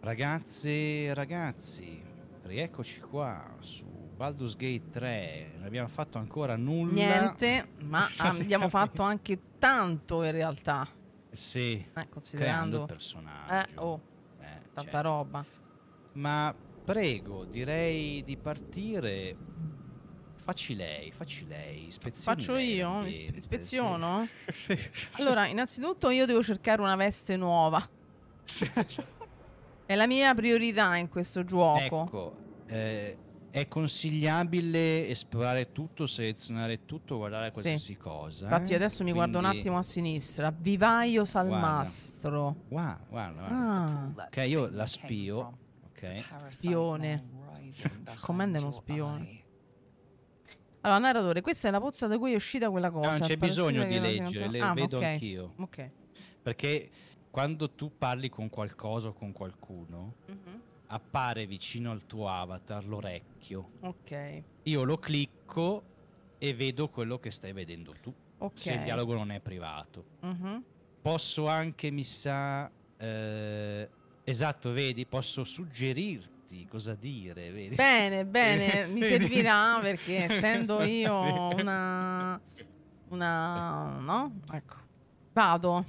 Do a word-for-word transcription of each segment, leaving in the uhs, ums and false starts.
Ragazze e ragazzi, rieccoci qua su Baldur's Gate tre. Non abbiamo fatto ancora nulla. Niente, ma abbiamo fatto anche tanto in realtà. Sì, Eh, considerando creando il personaggio. Eh, oh, Eh, tanta certo. roba. Ma prego, direi di partire. Facci lei, facci lei. Ispezioni Faccio lei io? l'ambiente. Ispe- ispeziono? Sì. Allora, innanzitutto io devo cercare una veste nuova. Sì. È la mia priorità in questo gioco. Ecco, eh, è consigliabile esplorare tutto, selezionare tutto, guardare Sì. qualsiasi cosa. Infatti eh? adesso mi Quindi... guardo un attimo a sinistra. Vivaio Guarda, salmastro. guarda, guarda, guarda. Ah, Ok, io la spio. Ok. spione. Com'è uno spione? Allora, narratore, questa è la pozza da cui è uscita quella cosa. No, non c'è Al parassita bisogno che di era leggere, diventato- le Ah, vedo ok. anch'io. Ok. Perché quando tu parli con qualcosa o con qualcuno, Mhm. appare vicino al tuo avatar l'orecchio. Ok. Io lo clicco e vedo quello che stai vedendo tu. Ok. Se il dialogo non è privato. Mhm. Posso anche, mi sa... eh, esatto, vedi, posso suggerirti cosa dire, vedi? Bene, bene, mi Vedi? servirà perché essendo io una... Una... no? Ecco. Vado.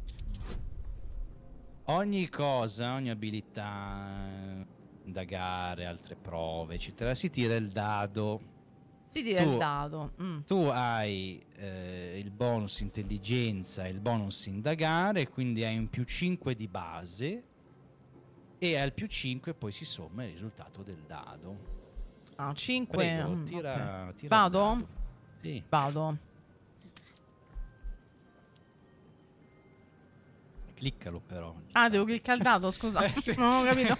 Ogni cosa, ogni abilità, indagare, altre prove, eccetera, si tira il dado. Si tira Tu- il dado. Mm. Tu hai eh, il bonus intelligenza e il bonus indagare, quindi hai un più cinque di base e al più cinque poi si somma il risultato del dado. Ah, cinque. Prego, Mm, tira, ok. tira il Vado? dado. Sì. Vado. Cliccalo però. Ah, devo cliccare il dado, scusa. Eh, sì. Non ho capito.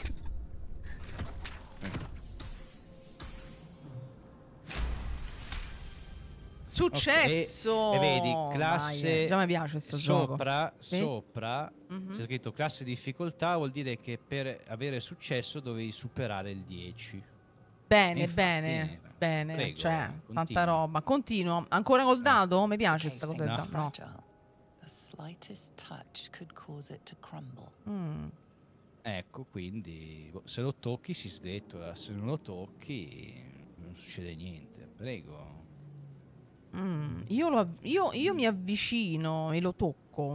Successo! Ok, E, e vedi, classe Vai, eh. Già mi piace questo gioco. sopra, Sì? sopra Mhm. c'è scritto classe difficoltà, vuol dire che per avere successo dovevi superare il dieci. Bene, Infatti, bene, eh, bene. prego, Cioè, tanta continua. roba. Continuo. Ancora col Eh. dado? Mi piace questa cosa del No. dado. No. The slightest touch could cause it to crumble. Mm. Ecco, quindi boh, se lo tocchi si sgretola, se non lo tocchi non succede niente. Prego. Mm. Io, lo av- io, io mi avvicino e lo tocco.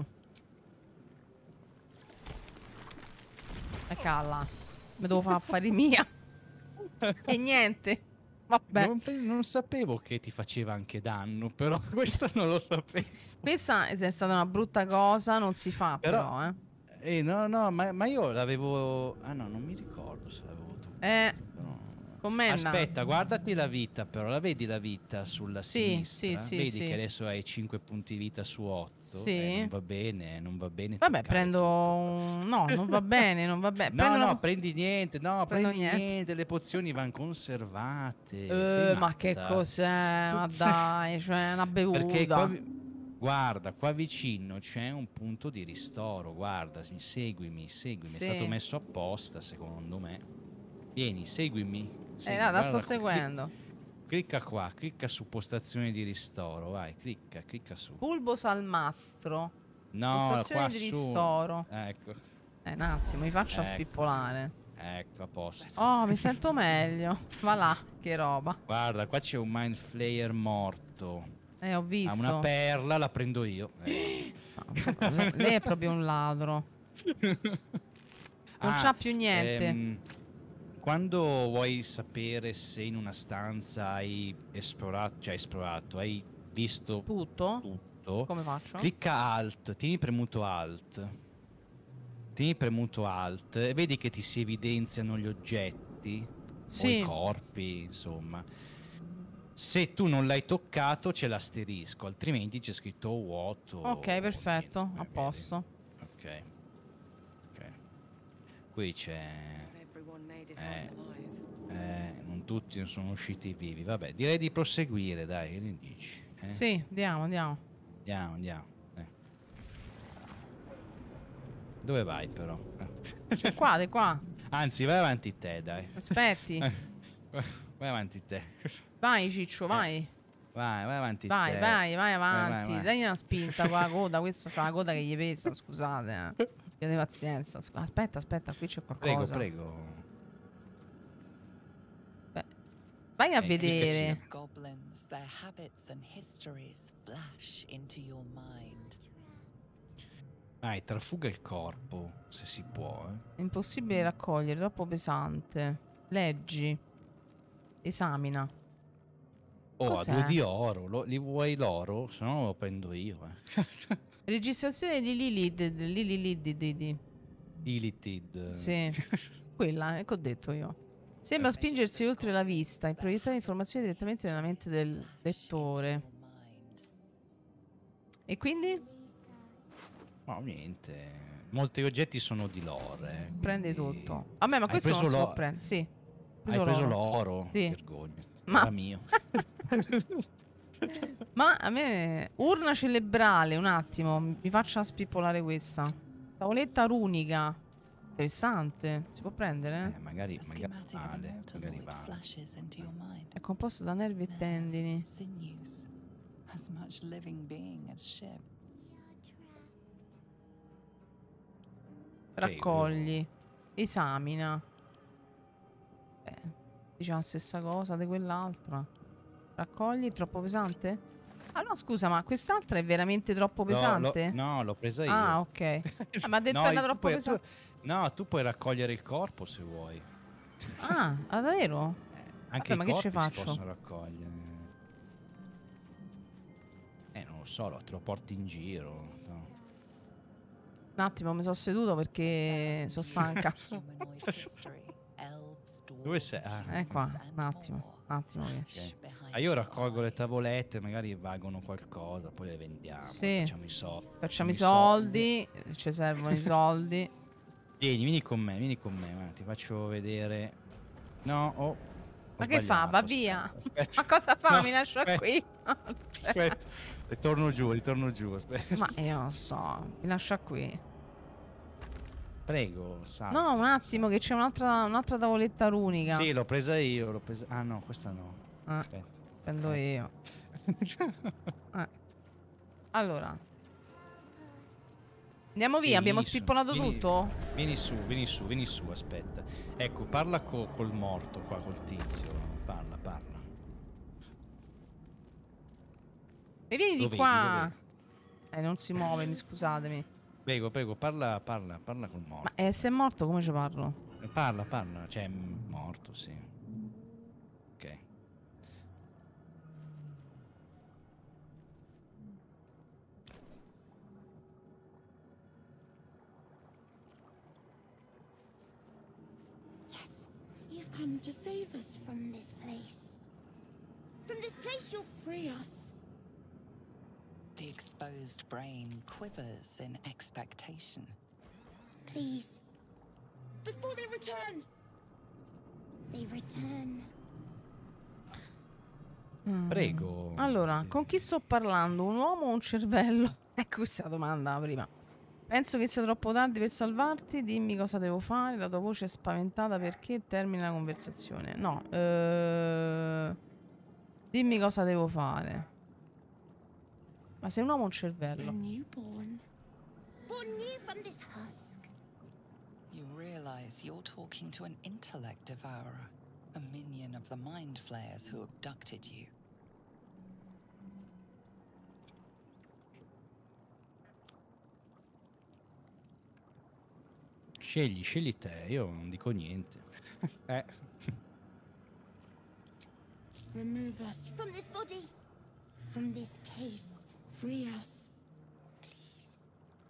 E calla. Mi devo fare affari mia. E niente. Vabbè. Non, pe- non sapevo che ti faceva anche danno, però questo non lo sapevo. Questa è stata una brutta cosa, non si fa però, Però- eh. Eh, no, no, ma, ma io l'avevo... Ah no, non mi ricordo se l'avevo toccato. Eh, però- commenda. Aspetta, guardati la vita però, la vedi la vita sulla Sì, sinistra? sì, sì, Vedi sì. che adesso hai cinque punti vita su otto? Sì. Eh, non va bene, non va bene. Vabbè, toccare prendo tutto. un... No, non va bene, non va bene. No, Prendo no, una- prendi niente, no, Prendo prendi niente. niente. Le pozioni vanno conservate. Eh, sei ma che matta. cos'è? Ma Sì. dai, cioè una bevuta. Perché qua, vi- guarda, qua vicino c'è un punto di ristoro. Guarda, mi- seguimi, seguimi. Sì. È stato messo apposta, secondo me. Vieni, seguimi. Eh, seguimi. no, la Guarda sto qui. seguendo. Clicca qua, clicca su postazione di ristoro. Vai, clicca, clicca su. Bulbo salmastro. No, Postazione qua di su. ristoro. Ecco, Eh, un attimo, mi faccio Ecco. spippolare. ecco, a posto. Oh, mi sento meglio. Va là, che roba. Guarda, qua c'è un mind flayer morto. Eh, ho Ha visto. una perla, la prendo io. Eh. No, lei è proprio un ladro. Non Ah, c'ha più niente. ehm, quando vuoi sapere se in una stanza hai esplorato, cioè esplorato, hai visto Tutto? tutto, Come faccio? clicca Alt, tieni premuto Alt. Tieni premuto Alt e vedi che ti si evidenziano gli oggetti o Sì. i corpi, insomma. Se tu non l'hai toccato c'è l'asterisco, altrimenti c'è scritto vuoto. Ok, perfetto, niente, a vedi? posto. Ok. Ok. Qui c'è... Eh, eh, non tutti sono usciti vivi. Vabbè, direi di proseguire, dai, che ne dici? Eh? Sì, andiamo, andiamo. Andiamo, andiamo. eh. Dove vai però? Eh. Di qua, di qua. Anzi, vai avanti te, dai. Aspetti. Eh, Vai avanti te. Vai, Ciccio, vai. Vai, vai avanti Vai, te. vai, vai vai, avanti. vai. Dai una spinta con la coda. Questo c'ha la coda che gli pesa, scusate. eh. Chiede pazienza. Aspetta, aspetta, qui c'è qualcosa. Prego, prego. Beh, vai a Eh, vedere. Goblins, their habits and histories flash into your mind. Dai, trafuga il corpo, se si può. Eh. È impossibile raccogliere, troppo pesante. Leggi. Esamina. Oh, Cos'è? a due di oro. Lo, li vuoi l'oro? Se no lo prendo io. Eh. Registrazione di Lilith. Lilith. Illitid. Sì. Quella, ecco ho detto io. Sembra spingersi oltre la vista e proiettare informazioni direttamente nella mente del lettore. E quindi? No, niente. Molti oggetti sono di lore. Eh, Prendi quindi- tutto. Vabbè, ma Hai questo non preso si può l'o- prendere. Sì. Hai preso l'oro. l'oro? Sì. Vergogna. Ma- Era mio. Ma a me... Urna cerebrale, un attimo. Mi faccia spippolare questa. Tavoletta runica. Interessante. Si può prendere? Eh, magari, A magari schematic of a vale. Magari mortaloid vale. flashes into your mind. È composto da nervi e tendini. Nerves, sinews, as much living being as ship. Raccogli. Esamina. Eh, diciamo la stessa cosa di quell'altra. Raccogli, troppo pesante? Ah no, scusa, ma quest'altra è veramente troppo No, lo- pesante? no, l'ho presa io. Ah, ok. Ah, ma ha detto No, era tu troppo puoi- pesante. tu- no, tu puoi raccogliere il corpo se vuoi. Ah, ah, davvero? Eh, anche Vabbè, i ma che corpi ci si faccio? possono raccogliere. Eh, non lo so, lo- te lo porti in giro. no? Un attimo, mi sono seduto perché sono stanca. Humanoid history, elves, Dove sei? dwarves, Ah. Eh qua, humans, un and attimo, more un attimo. che- flash behind Ah, io your raccolgo le eyes. tavolette, magari valgono qualcosa, poi le vendiamo. Sì. Facciamo i soldi. Facciamo i soldi. soldi, ci servono i soldi. Vieni, vieni con me, vieni con me, guarda, ti faccio vedere. No, oh. ho Ma che fa? sbagliato, Va aspetta, via? aspetta. Ma cosa fa? No, Mi lascia aspetta, qui? Aspetta, ritorno giù, ritorno giù. Aspetta. Ma io non so, mi lascia qui. Prego, salve. No, un attimo, che c'è un'altra un'altra tavoletta runica. Sì, l'ho presa io, l'ho presa. Ah no, questa no. Eh, Aspetta. prendo Eh. io. Eh. Allora. Andiamo via, abbiamo Vieni su, spippolato vieni- tutto? Vieni su, vieni su, vieni su, aspetta. Ecco, parla co- col morto qua, col tizio. Parla, parla. E vieni Lo di vedi, qua. lo Eh, non si muove, mi scusatemi. Prego, prego, parla, parla, parla col morto. Ma eh, se è morto come ci parlo? Parla, parla, cioè è morto, sì. Ok. Yes, you've come to save us from this place. From this place, you'll free us. The exposed brain quivers in expectation. Please. Before they return. They return. Mm. Prego. Allora, con chi sto parlando? Un uomo o un cervello? Ecco questa è la domanda prima. Penso che sia troppo tardi per salvarti. Dimmi cosa devo fare. La tua voce è spaventata perché termina la conversazione. No. eh, Dimmi cosa devo fare. Ma sei un uomo o un A cervello? newborn. Born new from this husk. You realize you're talking to an intellect devourer, a minion of the mind flayers who abducted you. Scegli, scegli te, io non dico niente. eh. Remove us from this body. From this case. Free us. Please.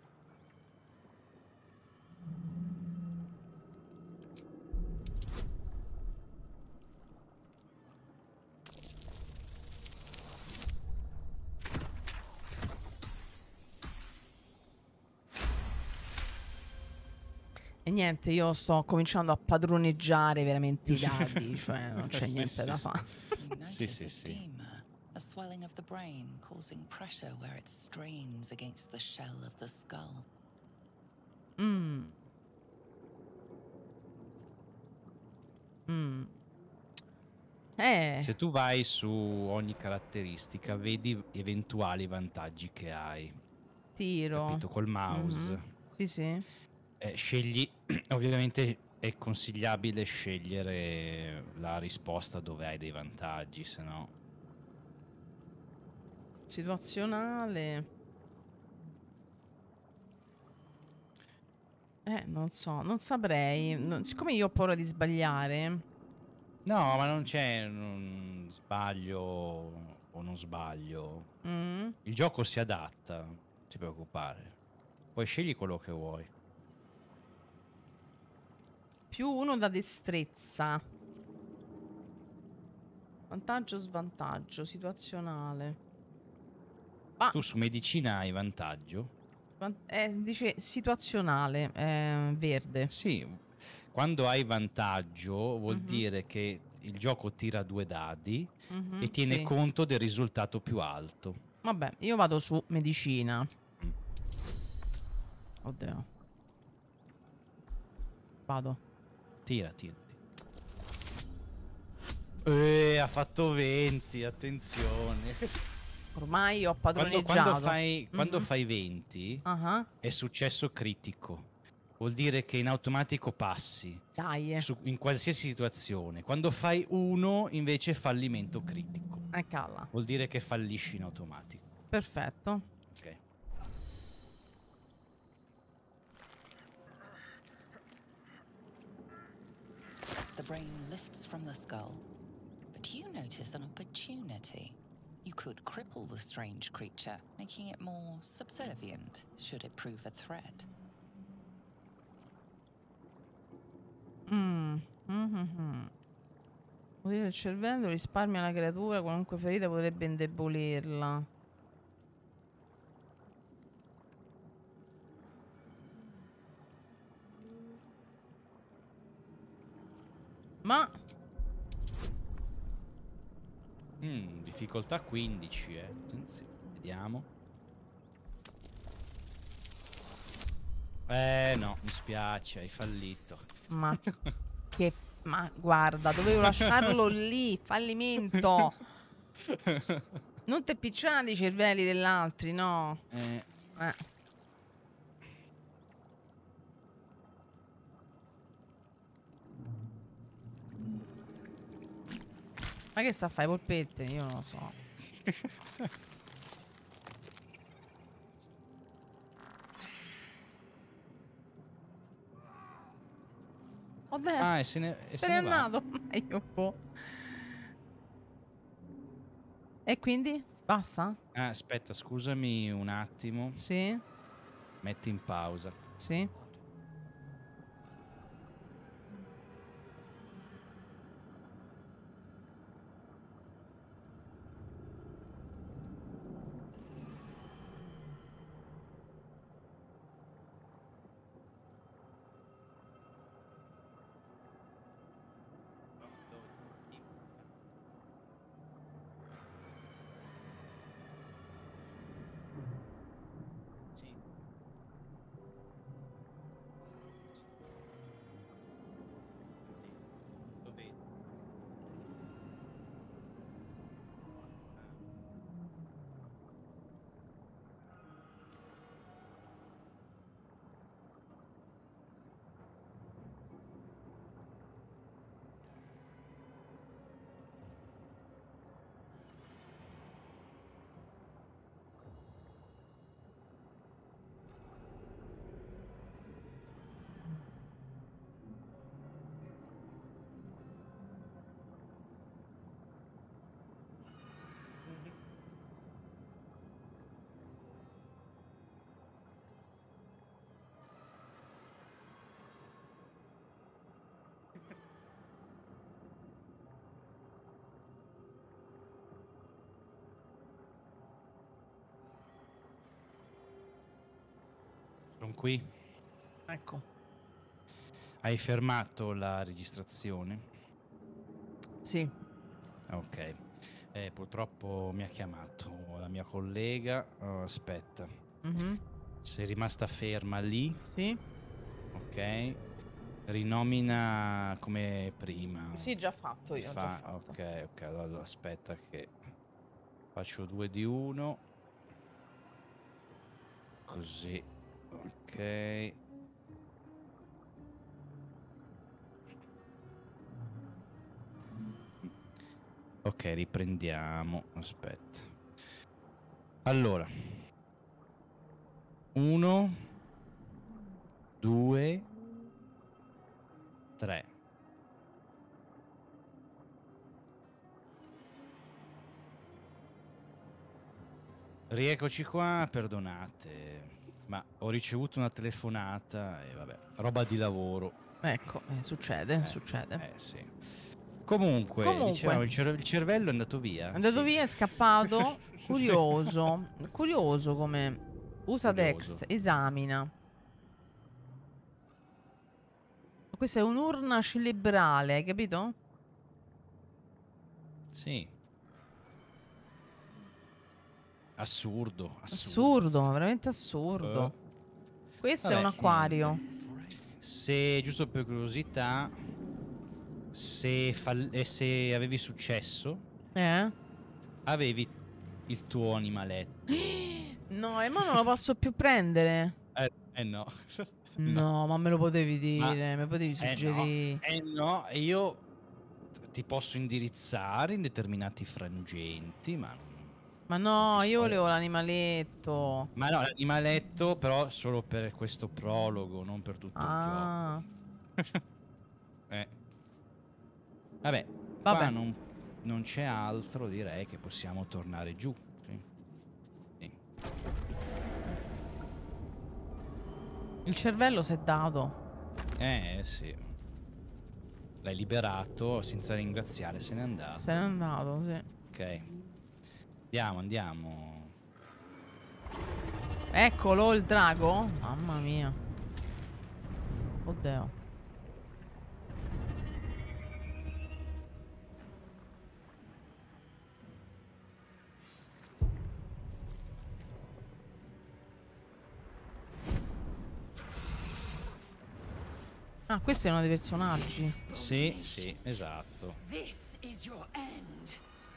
E niente, io sto cominciando a padroneggiare veramente i dadi, cioè non c'è niente da fare. You Sì, notice sì, sì. edema, a swelling of the brain causing pressure where it strains against the shell of the skull. Mm. Mm. Eh, Se tu vai su ogni caratteristica, vedi eventuali vantaggi che hai. tiro. Capito? Col mouse. Mhm. Sì, sì. Eh, scegli, ovviamente è consigliabile scegliere la risposta dove hai dei vantaggi, se no... Situazionale. Eh, non so, non saprei. Non- siccome io ho paura di sbagliare. No, ma non c'è un sbaglio o non sbaglio. mm, Il gioco si adatta, non ti preoccupare. Poi scegli quello che vuoi. più uno da destrezza. Vantaggio, svantaggio, situazionale. Ah, Tu su medicina hai vantaggio? van- eh, dice situazionale, eh, verde. Sì, quando hai vantaggio vuol Mhm, dire che il gioco tira due dadi e mhm, tiene sì. conto del risultato più alto. Vabbè, io vado su medicina. Mm. Oddio. Vado. Tira, tira, tira. Eh, ha fatto venti, attenzione. Ormai ho Quando, padroneggiato. quando fai, quando Mhm. fai venti Ah, è successo critico. Vuol dire che in automatico passi dai, eh. su- in qualsiasi situazione. Quando fai uno invece è fallimento critico. Eh, calla. Vuol dire che fallisci in automatico. Perfetto. Ok. The brain lifts from the skull, but you notice an opportunity. You could cripple the strange creature, making it more subservient should it prove a threat. Mm. Mhm. Pulire il cervello risparmia la creatura, qualunque ferita potrebbe indebolirla. Ma Mm, difficoltà quindici, eh. Attenzione, vediamo. Eh no, mi spiace, hai fallito. ma che ma guarda, dovevo lasciarlo lì, fallimento. Non te picciati i cervelli degli altri, no. Eh, Eh. Ma che sta a fare polpette? Io non lo so. Vabbè, ah, e se ne, e se se n'è ne va. andato. Ma io boh. E quindi? Basta? Ah, aspetta, scusami un attimo. Sì? Metti in pausa. Sì? Sì. Dove? Sono qui. Ecco. Hai fermato la registrazione? Sì. Ok. Eh, purtroppo mi ha chiamato la mia collega. Oh, aspetta. Mhm. Sei rimasta ferma lì. Sì? Ok. Rinomina come prima. Sì, già fatto io, ho già Fa- fatto. Ok, ok. Allora aspetta che faccio due di uno. Così. Ok. Ok, riprendiamo. Aspetta. Allora. Uno. Due. Tre. Rieccoci qua, perdonate. Ma ho ricevuto una telefonata e vabbè, roba di lavoro. Ecco, eh, succede, Eh, succede. Eh sì. Comunque, Comunque. diciamo, il, cer- il cervello è andato via. È andato sì. via, è scappato. Sì. Curioso. Curioso come usa Curioso. Dex, esamina. Questa è un'urna cerebrale, hai capito? Sì. Assurdo, assurdo. Assurdo, veramente assurdo. Eh. Questo Vabbè, è un acquario. Se, giusto per curiosità, se, fall- eh, se avevi successo, Eh? avevi il tuo animaletto. No, e ma non lo posso più prendere. Eh, eh no. No, ma me lo potevi Ma- dire, me potevi Eh no, suggerire. eh no, io ti posso indirizzare in determinati frangenti, ma... non- Ma no, non ti io so- volevo l'animaletto. Ma no, l'animaletto però solo per questo prologo, non per tutto Ah, il gioco. eh. Vabbè, Vabbè. qua non, non c'è altro, direi che possiamo tornare giù. Sì. Sì. il cervello si è dato. Eh sì. L'hai liberato senza ringraziare, se n'è andato. Se n'è andato, sì. Ok. Andiamo, andiamo. Eccolo il drago. Mamma mia. Oddio. Ah, questo è uno dei personaggi. Sì, sì, esatto. This is your end.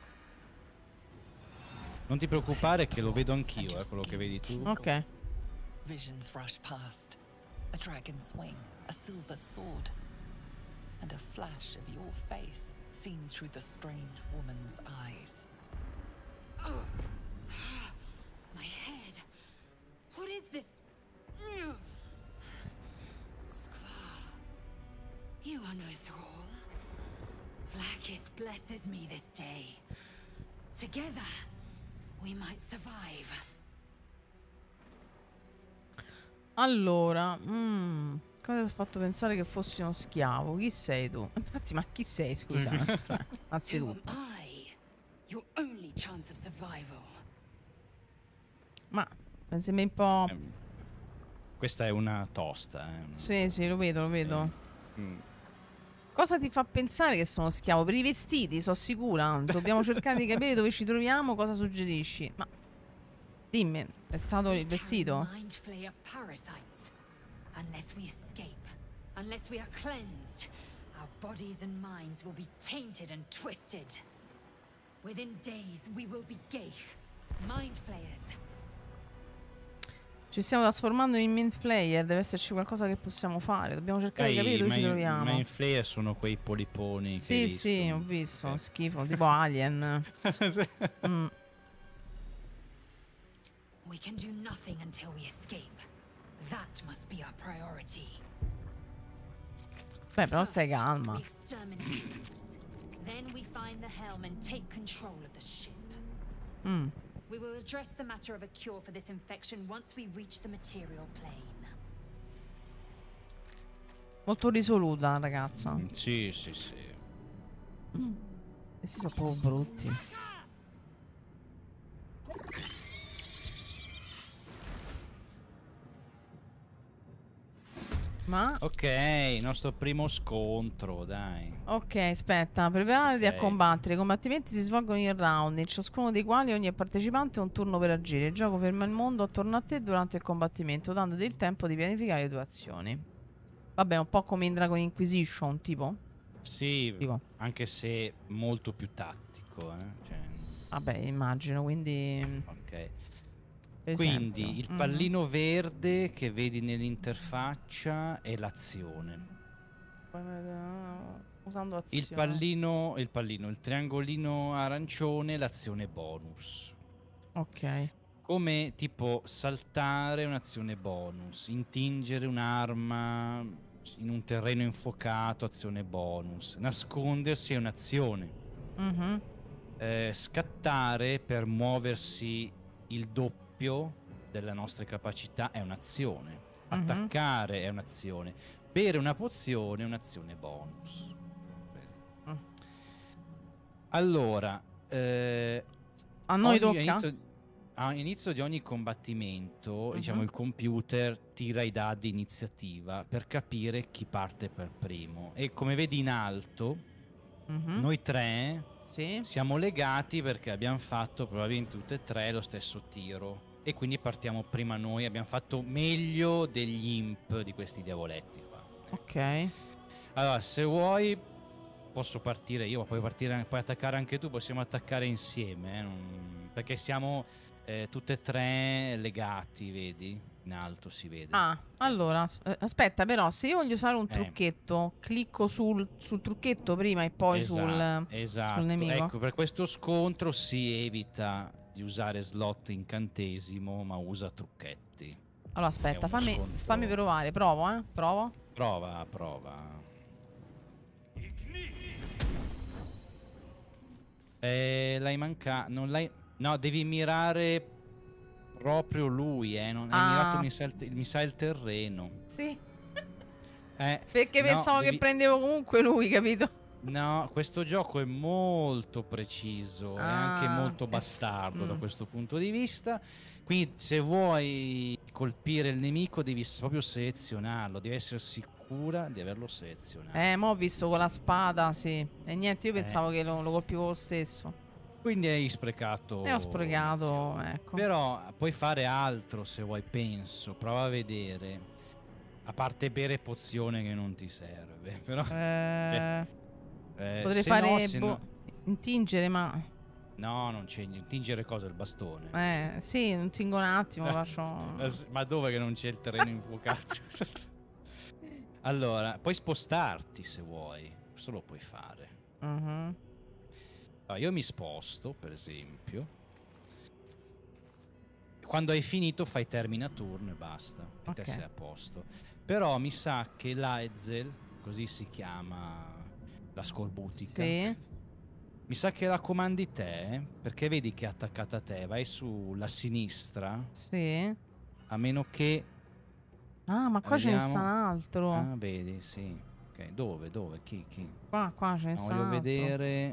Non ti preoccupare che lo vedo anch'io, eh, quello che vedi tu. Ok. Visions rush past. A dragon's wing, a silver sword, and a flash of your face seen through the strange woman's eyes. Oh. My head. What is this? Mm. Skvar. You are no thrall. Vlaakith blesses me this day. Together, we might survive. Allora, mm, cosa ti ha fatto pensare che fossi uno schiavo? Chi sei tu? Infatti, ma chi sei, scusa? Cioè, Who am anzitutto. I? Your only chance of survival. Ma mi sembra un po'... Ehm, Questa è una tosta. Eh. Sì, sì, lo vedo, lo vedo. Mm. Cosa ti fa pensare che sono schiavo? Per i vestiti, sono sicura. Dobbiamo cercare di capire dove ci troviamo, cosa suggerisci. Ma dimmi, è stato il vestito? Mind flayer parasites. Unless we escape, unless we are cleansed, our bodies and minds will be tainted and twisted. Within days, we will be Geich, mind flayers. Ci stiamo trasformando in Mind Flayer, deve esserci qualcosa che possiamo fare. Dobbiamo cercare di capire dove ci troviamo. Ma in Flair sono quei poliponi che hai Sì, sì, visto. ho visto, Eh. schifo, tipo Alien. Sì. Mm. We can do nothing until we escape. That must be our priority. Beh, però stai First, calma. we exterminate troops. Then we find the helm and take control of the ship. Mm. We will address the matter of a cure for this infection once we reach the material plane. Molto risoluta, ragazza. Mm, Sì, sì, sì. Questi sono proprio brutti. Ma... Ok, il nostro primo scontro, dai. Ok, aspetta, preparati a Ok. combattere. I combattimenti si svolgono in round, in ciascuno dei quali ogni partecipante ha un turno per agire. Il gioco ferma il mondo attorno a te durante il combattimento, dandoti il tempo di pianificare le tue azioni. Vabbè, un po' come in Dragon Inquisition, tipo. Sì, Tipo. anche se molto più tattico, eh. Cioè, Vabbè, immagino, quindi... ok. per Quindi esempio. il Mhm. pallino verde che vedi nell'interfaccia è l'azione. usando azione. Il pallino, il pallino, il triangolino arancione, l'azione bonus. Ok. Come tipo saltare un'azione bonus, intingere un'arma in un terreno infuocato, azione bonus, nascondersi è un'azione, Mhm. eh, scattare per muoversi il doppio delle nostre capacità è un'azione, Mhm. attaccare è un'azione, bere una pozione è un'azione bonus. Mm. Allora, eh, A noi ogni- tocca? inizio- all'inizio di ogni combattimento, Mhm. diciamo, il computer tira i dadi iniziativa per capire chi parte per primo. E come vedi in alto, Mhm. noi tre Sì. siamo legati perché abbiamo fatto probabilmente tutte e tre lo stesso tiro. E quindi partiamo prima noi, abbiamo fatto meglio degli imp di questi diavoletti qua. Ok. Allora, se vuoi posso partire io, ma puoi partire, puoi attaccare anche tu, possiamo attaccare insieme, eh, non- perché siamo eh, tutte e tre legati, vedi? In alto si vede. Ah, allora, s- eh, aspetta, però, se io voglio usare un Eh. trucchetto, clicco sul, sul trucchetto prima e poi esatto, sul, esatto. sul nemico. Ecco, per questo scontro si evita di usare slot incantesimo, ma usa trucchetti. Allora, aspetta, uno fammi, scontro. fammi provare, provo, eh, provo. Prova, prova. Eh, l'hai mancato, non l'hai... No, devi mirare proprio lui, eh. Non hai Ah. mirato, mi sa, il, te- mi sa il terreno. Sì. Eh, Perché no, pensavo devi- che prendevo comunque lui, capito? No, questo gioco è molto preciso, è anche Ah, molto eh, bastardo da mm. questo punto di vista. Quindi se vuoi colpire il nemico devi s- proprio selezionarlo, devi essere sicura di averlo selezionato. Eh, mo' ho visto con la spada, sì. E niente, io Eh. pensavo che lo, lo colpivo lo stesso. Quindi hai sprecato. E ho sprecato, un'azione. ecco. Però puoi fare altro se vuoi, penso. Prova a vedere. A parte bere pozione che non ti serve. Però Eh, eh, potrei se fare, no, se boh, no, intingere, ma... no, non c'è niente. Tingere cosa? Il bastone. Eh, sì, un tingo un attimo, Eh, faccio... Eh, s- Ma dove che non c'è il terreno infuocato? Allora, puoi spostarti se vuoi. Questo lo puoi fare. Mhm. Allora, io mi sposto, per esempio. Quando hai finito fai termina turno e basta. E te Ok. sei a posto. Però mi sa che l'Aezel, così si chiama la scorbutica, Sì. mi sa che la comandi te, perché vedi che è attaccata a te. Vai sulla sinistra, Sì. a meno che... Ah, ma qua ce ne sta un Vediamo. altro. Ah, vedi, sì. Ok, dove, dove, chi, chi? Qua, qua ce ne No, sta un voglio altro. vedere...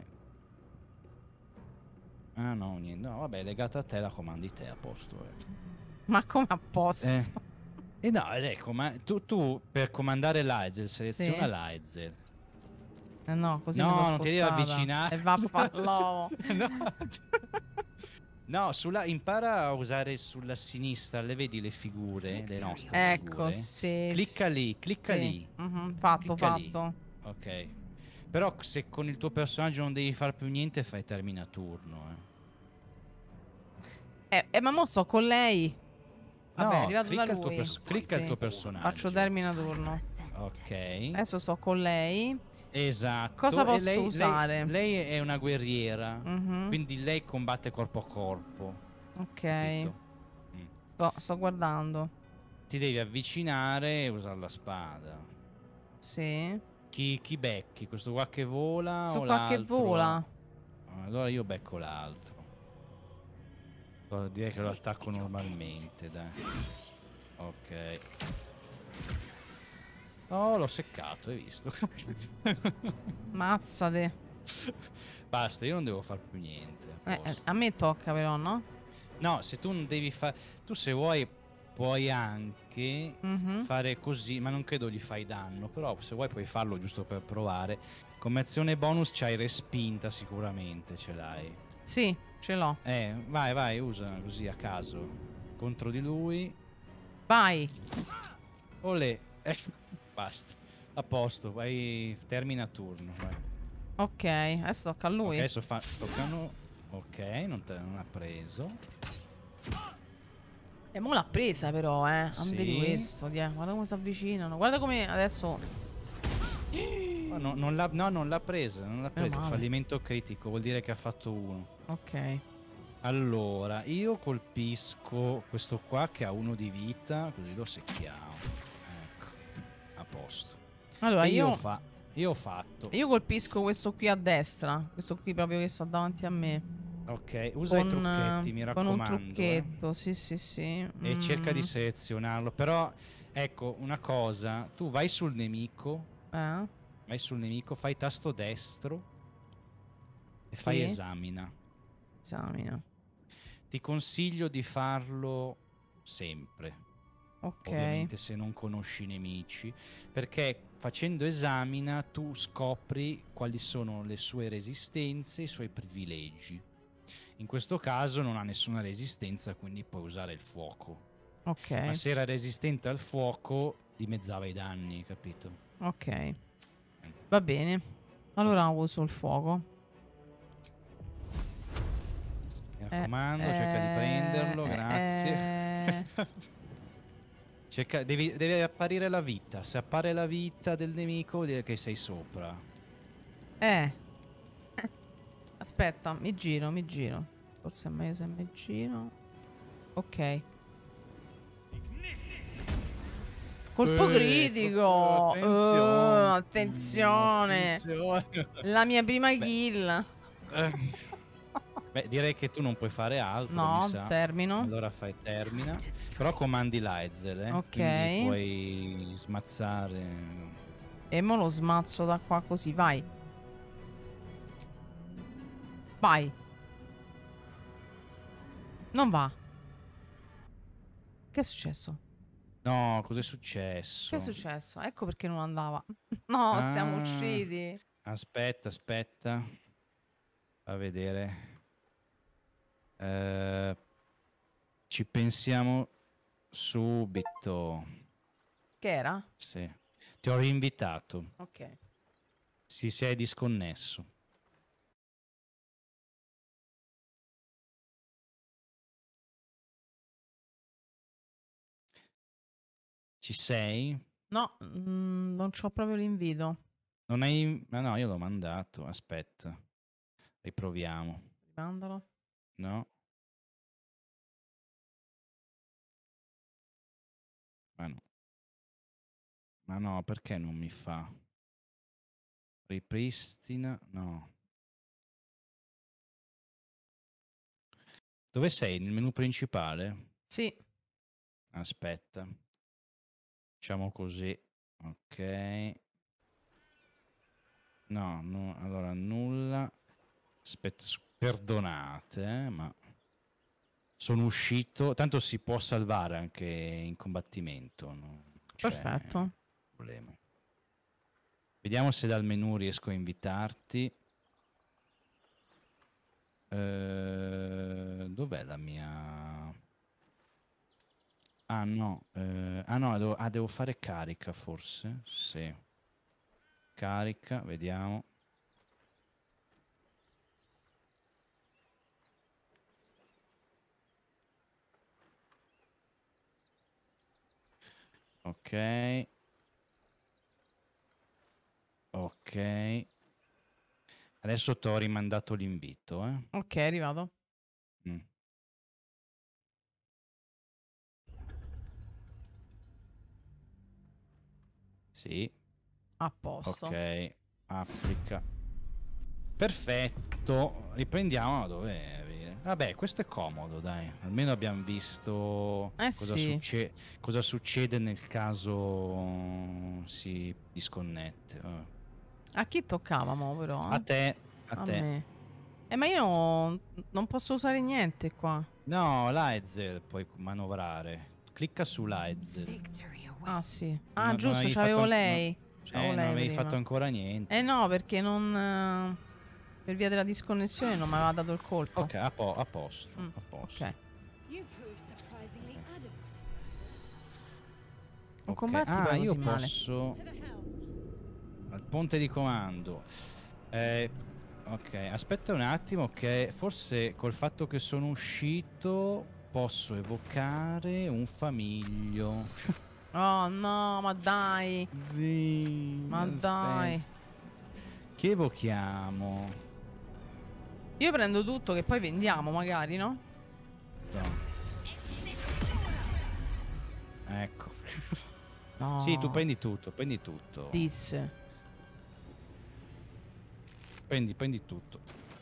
Ah no, niente. No, vabbè, legata a te la comandi te, a posto. Eh. Ma come a posto? Eh. E no, ed ecco, ma tu, tu per comandare l'Aezel seleziona Sì. l'Aezel. Eh no, così No, mi sono non ti devi spostata. avvicinare. E va a farlo. No. No, sulla, impara a usare sulla sinistra, le vedi le figure, le nostre Ecco, figure. sì. Clicca lì, clicca sì. lì. Mhm, fatto, Clicca lì. fatto. Ok. Però se con il tuo personaggio non devi fare più niente, fai termina turno, eh. Eh, eh, ma mo sto con lei. Vabbè, è No, arrivato clicca da il tuo lui. pers- clicca il Sì. tuo personaggio. Faccio termina turno. Ok. Adesso sto con lei. Esatto. Cosa E posso lei- lei- usare? Lei, è una guerriera, Mhm, quindi lei combatte corpo a corpo. Ok. capito? Mm. Sto, sto guardando. Ti devi avvicinare e usare la spada. Sì. Chi, chi becchi? Questo qua che vola Questo o qua che l'altro? vola. Allora io becco l'altro. Oh, direi che lo attacco normalmente, dai. Ok. Oh, l'ho seccato, hai visto? Mazzate. Basta, io non devo fare più niente. a Eh, eh, posto. a me tocca però, no? No, se tu non devi fare... Tu se vuoi puoi anche Mhm. fare così, ma non credo gli fai danno, però se vuoi puoi farlo giusto per provare. Come azione bonus c'hai respinta sicuramente, ce l'hai. Sì, ce l'ho. Eh, vai, vai, usa così a caso. Contro di lui. Vai. Olè. Eh, basta. A posto, vai, termina turno. Vai. Ok, adesso tocca a lui. Ok, adesso fa... toccano... Ok, non, te, non ha preso. E mo l'ha presa però, eh. Non Sì. vedi questo, dia. Guarda come si avvicinano. Guarda come adesso... Guarda No, no, non l'ha no, non l'ha presa, non l'ha Meno presa. male. Fallimento critico, vuol dire che ha fatto uno. Ok. Allora, io colpisco questo qua che ha uno di vita, così lo secchiamo. Ecco, a posto. Allora E io, io, fa- io ho fatto. io colpisco questo qui a destra. Questo qui proprio che sta davanti a me. Ok, usa Con, i trucchetti, mi eh, raccomando. con un eh. trucchetto, sì, sì, sì. E cerca di Mm, selezionarlo. Però, ecco, una cosa. Tu vai sul nemico, eh? vai sul nemico, fai tasto destro e fai Sì. esamina. Esamina. Ti consiglio di farlo sempre. Ok. Ovviamente se non conosci i nemici, perché facendo esamina tu scopri quali sono le sue resistenze, i suoi privilegi. In questo caso non ha nessuna resistenza, quindi puoi usare il fuoco. Ok. Ma se era resistente al fuoco, dimezzava i danni, capito? Ok. Va bene. Allora uso il fuoco. Mi Eh, raccomando, cerca di prenderlo, eh, grazie. eh. Cerca, devi, deve apparire la vita. Se appare la vita del nemico, vuol dire che sei sopra. Eh. Aspetta, mi giro, mi giro. Forse è meglio se mi giro. Ok. Colpo Eh, critico. attenzione. Uh, attenzione. Attenzione. La mia prima Beh. kill. Eh. Beh, direi che tu non puoi fare altro, No, mi sa. termino. Allora fai termina. Però comandi l'Aezel, eh. Ok. Quindi puoi smazzare. E mo lo smazzo da qua così, vai. Vai. Non va. Che è successo? No, cos'è successo? Che è successo? Ecco perché non andava. No, siamo Ah, usciti. Aspetta, aspetta. A vedere. Eh, ci pensiamo subito. Che era? Sì. Ti ho rinvitato. Ok. Si sei disconnesso. Ci sei? No, mm, non c'ho proprio l'invito. Non hai... Ma no, io l'ho mandato. Aspetta. Riproviamo. Mandalo. No? Ma no. Ma no, perché non mi fa? Ripristina? No. Dove sei? Nel menu principale? Sì. Aspetta. Facciamo così. Ok. No, no, allora nulla. Aspetta, s- perdonate, eh, ma sono uscito. Tanto si può salvare anche in combattimento. Non c'è Perfetto. problema. Vediamo se dal menu riesco a invitarti. Eh, dov'è la mia... Ah no, eh, ah no, devo, ah, devo fare carica forse? Sì. Carica, vediamo. Ok. Ok. Adesso ti ho rimandato l'invito, eh. Ok, è arrivato. Mm. Sì. A posto. Ok. Applica. Perfetto. Riprendiamo da dove... Vabbè, questo è comodo, dai. Almeno abbiamo visto Eh cosa, sì. succe- cosa succede nel caso si disconnette. Eh. A chi toccava mo però? A te, a, A te. me. Eh, ma io non, non posso usare niente qua. No, l'Aezel puoi manovrare. Clicca su l'Aezel. Victory awaits. Ah sì. Non- Ah non giusto, avevi c'avevo fatto an- lei. non- C'avevo Eh, non lei avevi prima. fatto ancora niente. Eh no, perché non... eh, per via della disconnessione non mi aveva dato il colpo. Ok, a, po- a posto. Mm, A posto. ok. You prove surprisingly adept. Non Ok. combatti Ah, poi io così male. posso... To the helm. Al ponte di comando. Eh, ok, aspetta un attimo che forse col fatto che sono uscito posso evocare un famiglio. Oh no, ma dai. Sì. Ma aspetta. dai. Che evochiamo? Io prendo tutto che poi vendiamo magari, no? No. Ecco. No. Sì, tu prendi tutto, prendi tutto. Disse. Prendi, prendi tutto.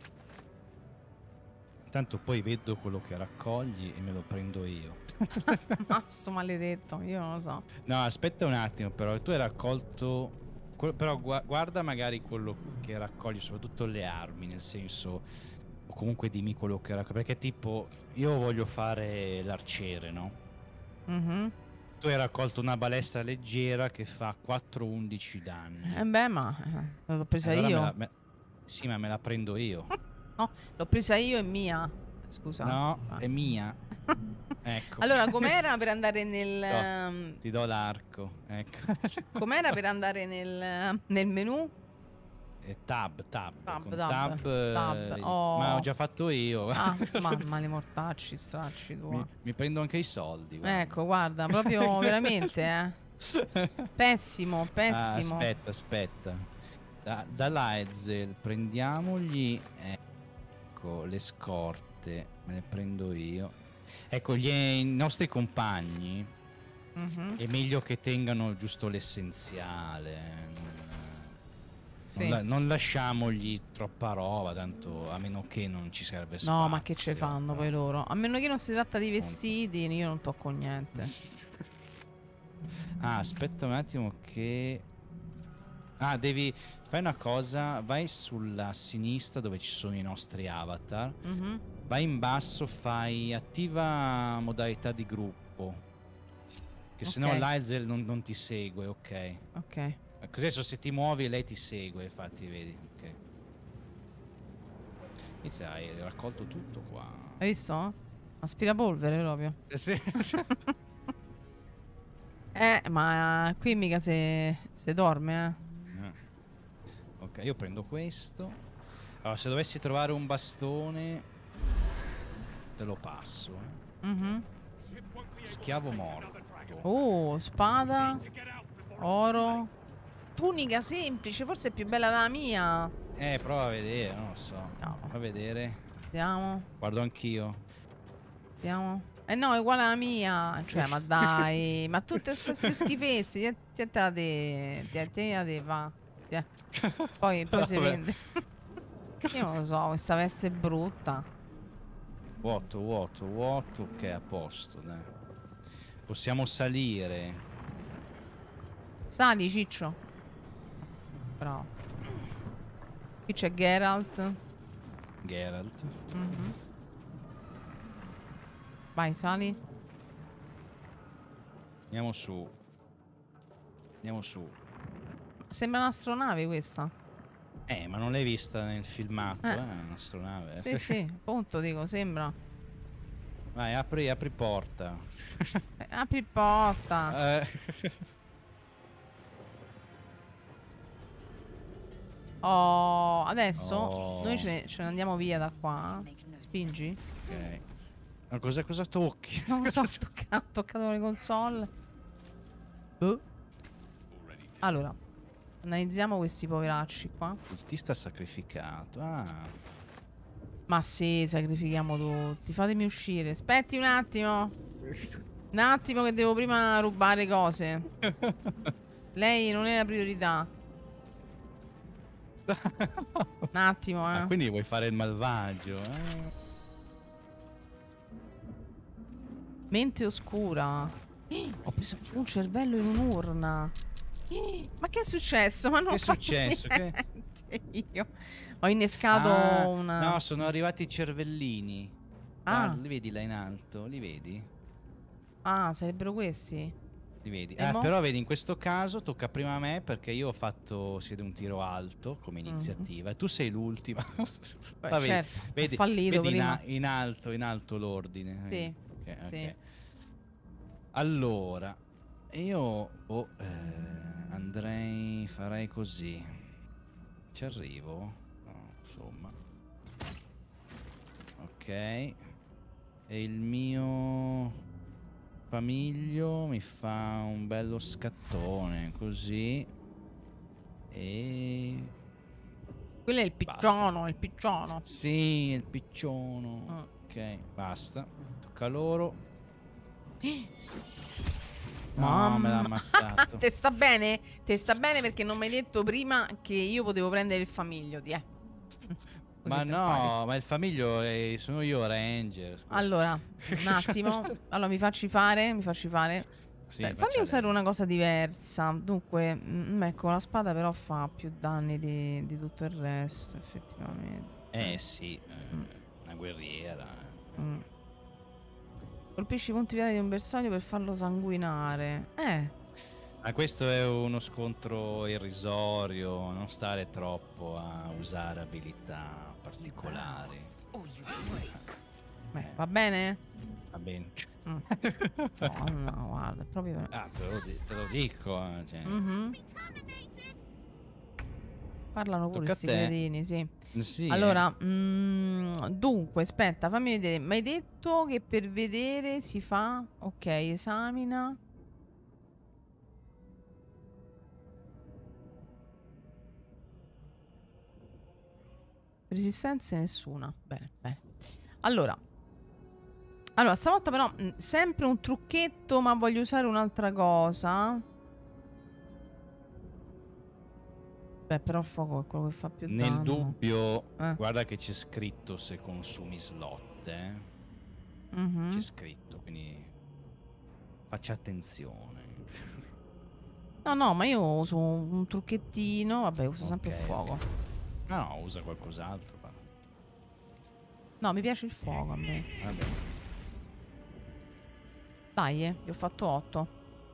Tanto poi vedo quello che raccogli e me lo prendo io. Mazzo maledetto, io non lo so. No, aspetta un attimo, però tu hai raccolto. Però guarda magari quello che raccogli, soprattutto le armi, nel senso, o comunque dimmi quello che raccogli, perché tipo io voglio fare l'arciere, no? Mm-hmm. Tu hai raccolto una balestra leggera che fa quattro undici danni. Eh beh, ma eh, l'ho presa allora io. Me la, me... Sì, ma me la prendo io. No, l'ho presa io, è mia. Scusa. No, ah. è mia. Ecco. Allora, com'era per andare nel... No, ti do l'arco, ecco. Com'era per andare nel, nel menu? Eh, tab, tab, Tab, con tab, tab, tab. eh, Oh. ma ho già fatto io. Ah, mamma le mortacci, stracci tua. Mi, mi prendo anche i soldi. Guarda. Ecco, guarda, proprio veramente, eh. Pessimo, pessimo. Ah, aspetta, aspetta. Da, da Laezel prendiamogli, ecco, le scorte, me le prendo io. Ecco, gli, i nostri compagni Mm-hmm. è meglio che tengano giusto l'essenziale. Sì. Non, la, non lasciamogli troppa roba, tanto a meno che non ci serve spazio. No, ma che ce fanno no. poi loro? A meno che non si tratta di vestiti, io non tocco niente. Ah, aspetta un attimo che... Ah, devi... Fai una cosa, vai sulla sinistra dove ci sono i nostri avatar. Mm-hmm. Vai in basso, fai attiva modalità di gruppo. Che Ok. sennò l'Aezel non, non ti segue, ok. Ok. Così adesso se ti muovi lei ti segue, infatti, vedi, ok. Inizia, hai raccolto tutto qua. Hai visto? Aspirapolvere proprio. Eh, sì. Eh, ma qui mica se, se dorme, eh. Ok, io prendo questo. Allora, se dovessi trovare un bastone, te lo passo. Eh. Mm-hmm. Schiavo morto. Oh, spada, oro, tunica semplice, forse è più bella della mia. Eh, prova a vedere, non lo so. No. Fa vedere. Vediamo, Guardo anch'io. vediamo. Eh no, è uguale alla mia. Cioè, ma dai, ma tutte queste schifezze. Tientate, tientate, va. Tiè. Poi, poi si Vabbè. vende. Io non lo so, questa veste è brutta. Vuoto, vuoto, vuoto. Ok, a posto, dai. Possiamo salire. Sali, ciccio. Bravo. Qui c'è Geralt. Geralt. Mhm. Vai, sali. Andiamo su. Andiamo su. Sembra un'astronave questa. Eh, ma non l'hai vista nel filmato, Eh. eh? Un'astronave. Sì, sì, appunto dico, sembra. Vai, apri, apri porta. Eh, apri porta. Eh. Oh, adesso Oh. noi ce ne, ce ne andiamo via da qua. Spingi? Ok. Ma cosa, cosa tocchi? Non lo so, ho toccato, ho toccato le console. Oh. Allora, analizziamo questi poveracci qua. Cultista sacrificato. Ah. Ma sì, sacrifichiamo tutti. Fatemi uscire. Aspetti un attimo. Un attimo che devo prima rubare cose. Lei non è la priorità. Un attimo, eh. Ah, quindi vuoi fare il malvagio, eh? Mente oscura. Eh, ho preso un cervello in un'urna. Eh, ma che è successo? Ma non Che è ho fatto successo? Che- niente, io ho innescato Ah, una... No, sono arrivati i cervellini. Ah. Guarda, li vedi là in alto? Li vedi? Ah, sarebbero questi? Li vedi? E Eh, mo? però vedi, in questo caso tocca prima a me perché io ho fatto, si vede, un tiro alto come iniziativa e tu sei l'ultima. Beh, Va, vedi, certo, vedi, ho fallito vedi in, prima. a- in alto, in alto l'ordine. Sì, vedi? Ok, ok. sì. Allora, io oh, eh, andrei, farei così. Ci arrivo? No, insomma. Ok. E il mio famiglio mi fa un bello scattone, così. E... Quello è il picciono, il picciono. Sì, il picciono. Mm. Ok, basta. Tocca a loro. Mamma. No, me l'ha ammazzato. Te sta bene? Te sta bene perché non mi hai detto prima che io potevo prendere il famiglio, ti è. Ma no, ma il famiglio è- sono io Ranger. Scusa. Allora, un attimo. Allora mi facci fare, mi facci fare. Sì, Beh, faccia fammi usare lei. una cosa diversa. Dunque, mm, ecco, la spada però fa più danni di, di tutto il resto, effettivamente. Eh sì, eh, Mm. una guerriera. Mm. Colpisci i punti vitali di un bersaglio per farlo sanguinare. Eh, Ma questo è uno scontro irrisorio, non stare troppo a usare abilità particolari. Or you break. beh, va bene? Va bene. Mm. No, no, guarda, è proprio... Ah, te lo, di- te lo dico. eh, Cioè. Mhm. Parlano pure Tocca a questi te. cretini, sì. Sì, Allora, mm, dunque, aspetta, fammi vedere. Mi hai detto che per vedere si fa... Ok, esamina. Resistenze nessuna. Bene, bene. Allora. Allora, stavolta però mh, sempre un trucchetto, ma voglio usare un'altra cosa. Beh, però il fuoco è quello che fa più Nel danno. dubbio, Eh. guarda che c'è scritto se consumi slot, eh. Mhm. C'è scritto, quindi faccia attenzione. No, no, ma io uso un, un trucchettino. Vabbè, uso sempre il Ok, fuoco. ok. No, no, usa qualcos'altro. ma- No, mi piace il fuoco a me. Vabbè. Dai, eh, vi ho fatto otto.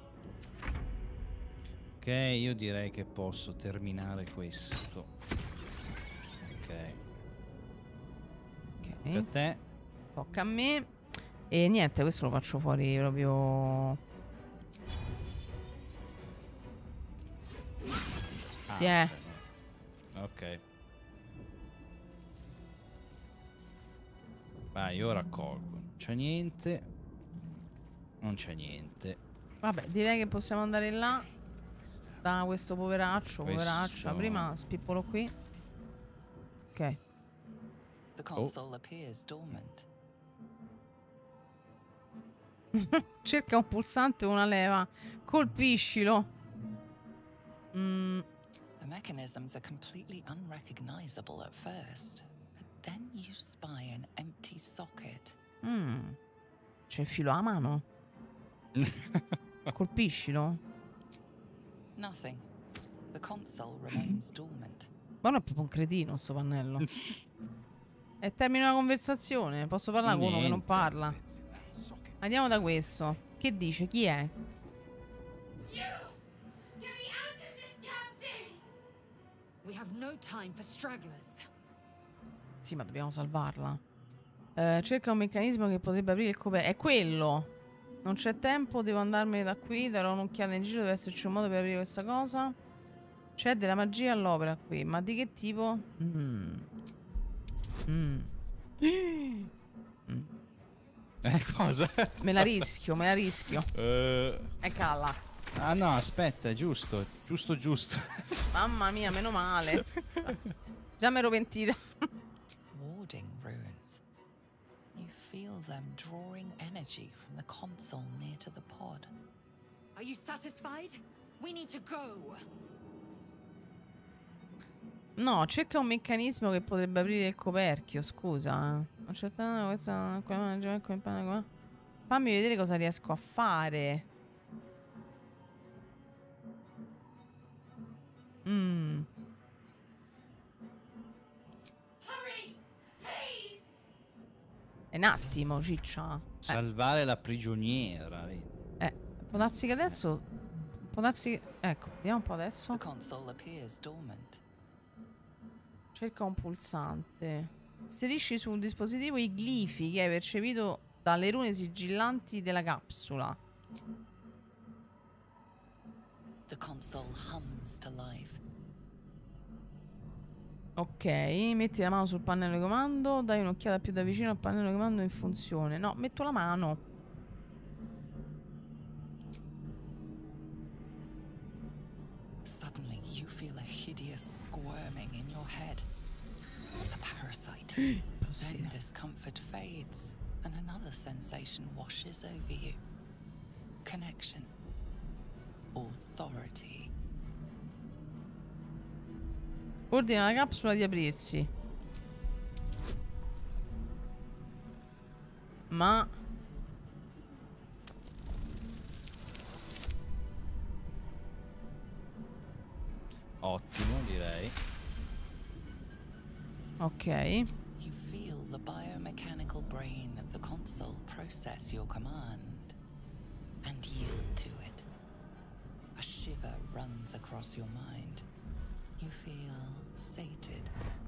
Ok, io direi che posso terminare questo. Ok, tocca a Ok, te. tocca a me. E niente, questo lo faccio fuori proprio. Ah, Sì, eh. ok. Ok. Vai, io raccolgo. Non c'è niente. Non c'è niente. Vabbè, direi che possiamo andare là. Da questo poveraccio, poveraccia. Questo- Prima spippolo qui. Ok. The console appears dormant. Cerca un pulsante o una leva. Colpiscilo. Mm, The mechanisms are completely unrecognizable at first, but then you spy an empty socket. mm. C'è il filo a mano. Colpiscilo. Nothing. The console remains dormant. Ma non è proprio un cretino sto pannello. E termina la conversazione. Posso parlare con uno che non Niente. parla. Andiamo da questo. Che dice? Chi è? We have no time for stragglers. Sì, ma dobbiamo salvarla. Eh, cerca un meccanismo che potrebbe aprire il coperchio. È quello. Non c'è tempo, devo andarmene da qui. Darò un'occhiata in giro, deve esserci un modo per aprire questa cosa. C'è della magia all'opera qui. Ma di che tipo? Mm. Mm. Mm. Eh, cosa? Me la rischio, me la rischio. Eh, Eccola là. ah no, aspetta, è giusto. Giusto, giusto. Mamma mia, meno male. Già mi ero pentita. Warding runes. You feel them drawing energy from the console near to the pod. Are you satisfied? We need to go. No, cerca un meccanismo che potrebbe aprire il coperchio, scusa. Accettando questa... Fammi vedere cosa riesco a fare. Mm. È un attimo, ciccia. Eh, Salvare la prigioniera, vedi? eh, può darsi che adesso... Può darsi che... Ecco, vediamo un po' adesso. The console appears dormant. Cerca un pulsante. Inserisci su un dispositivo i glifi che hai percepito dalle rune sigillanti della capsula. The console hums to life. Ok, metti la mano sul pannello di comando, dai un'occhiata più da vicino al pannello di comando in funzione. No, metto la mano. Suddenly, you feel a hideous squirming in your head. Then Possibile. discomfort fades and another sensation washes over you. Connection. Authority. Ordina la capsula di aprirsi. Ma Ottimo, direi. ok. You feel the biomechanical brain of the console process your command and yield to it. A shiver runs across your mind. You feel sated.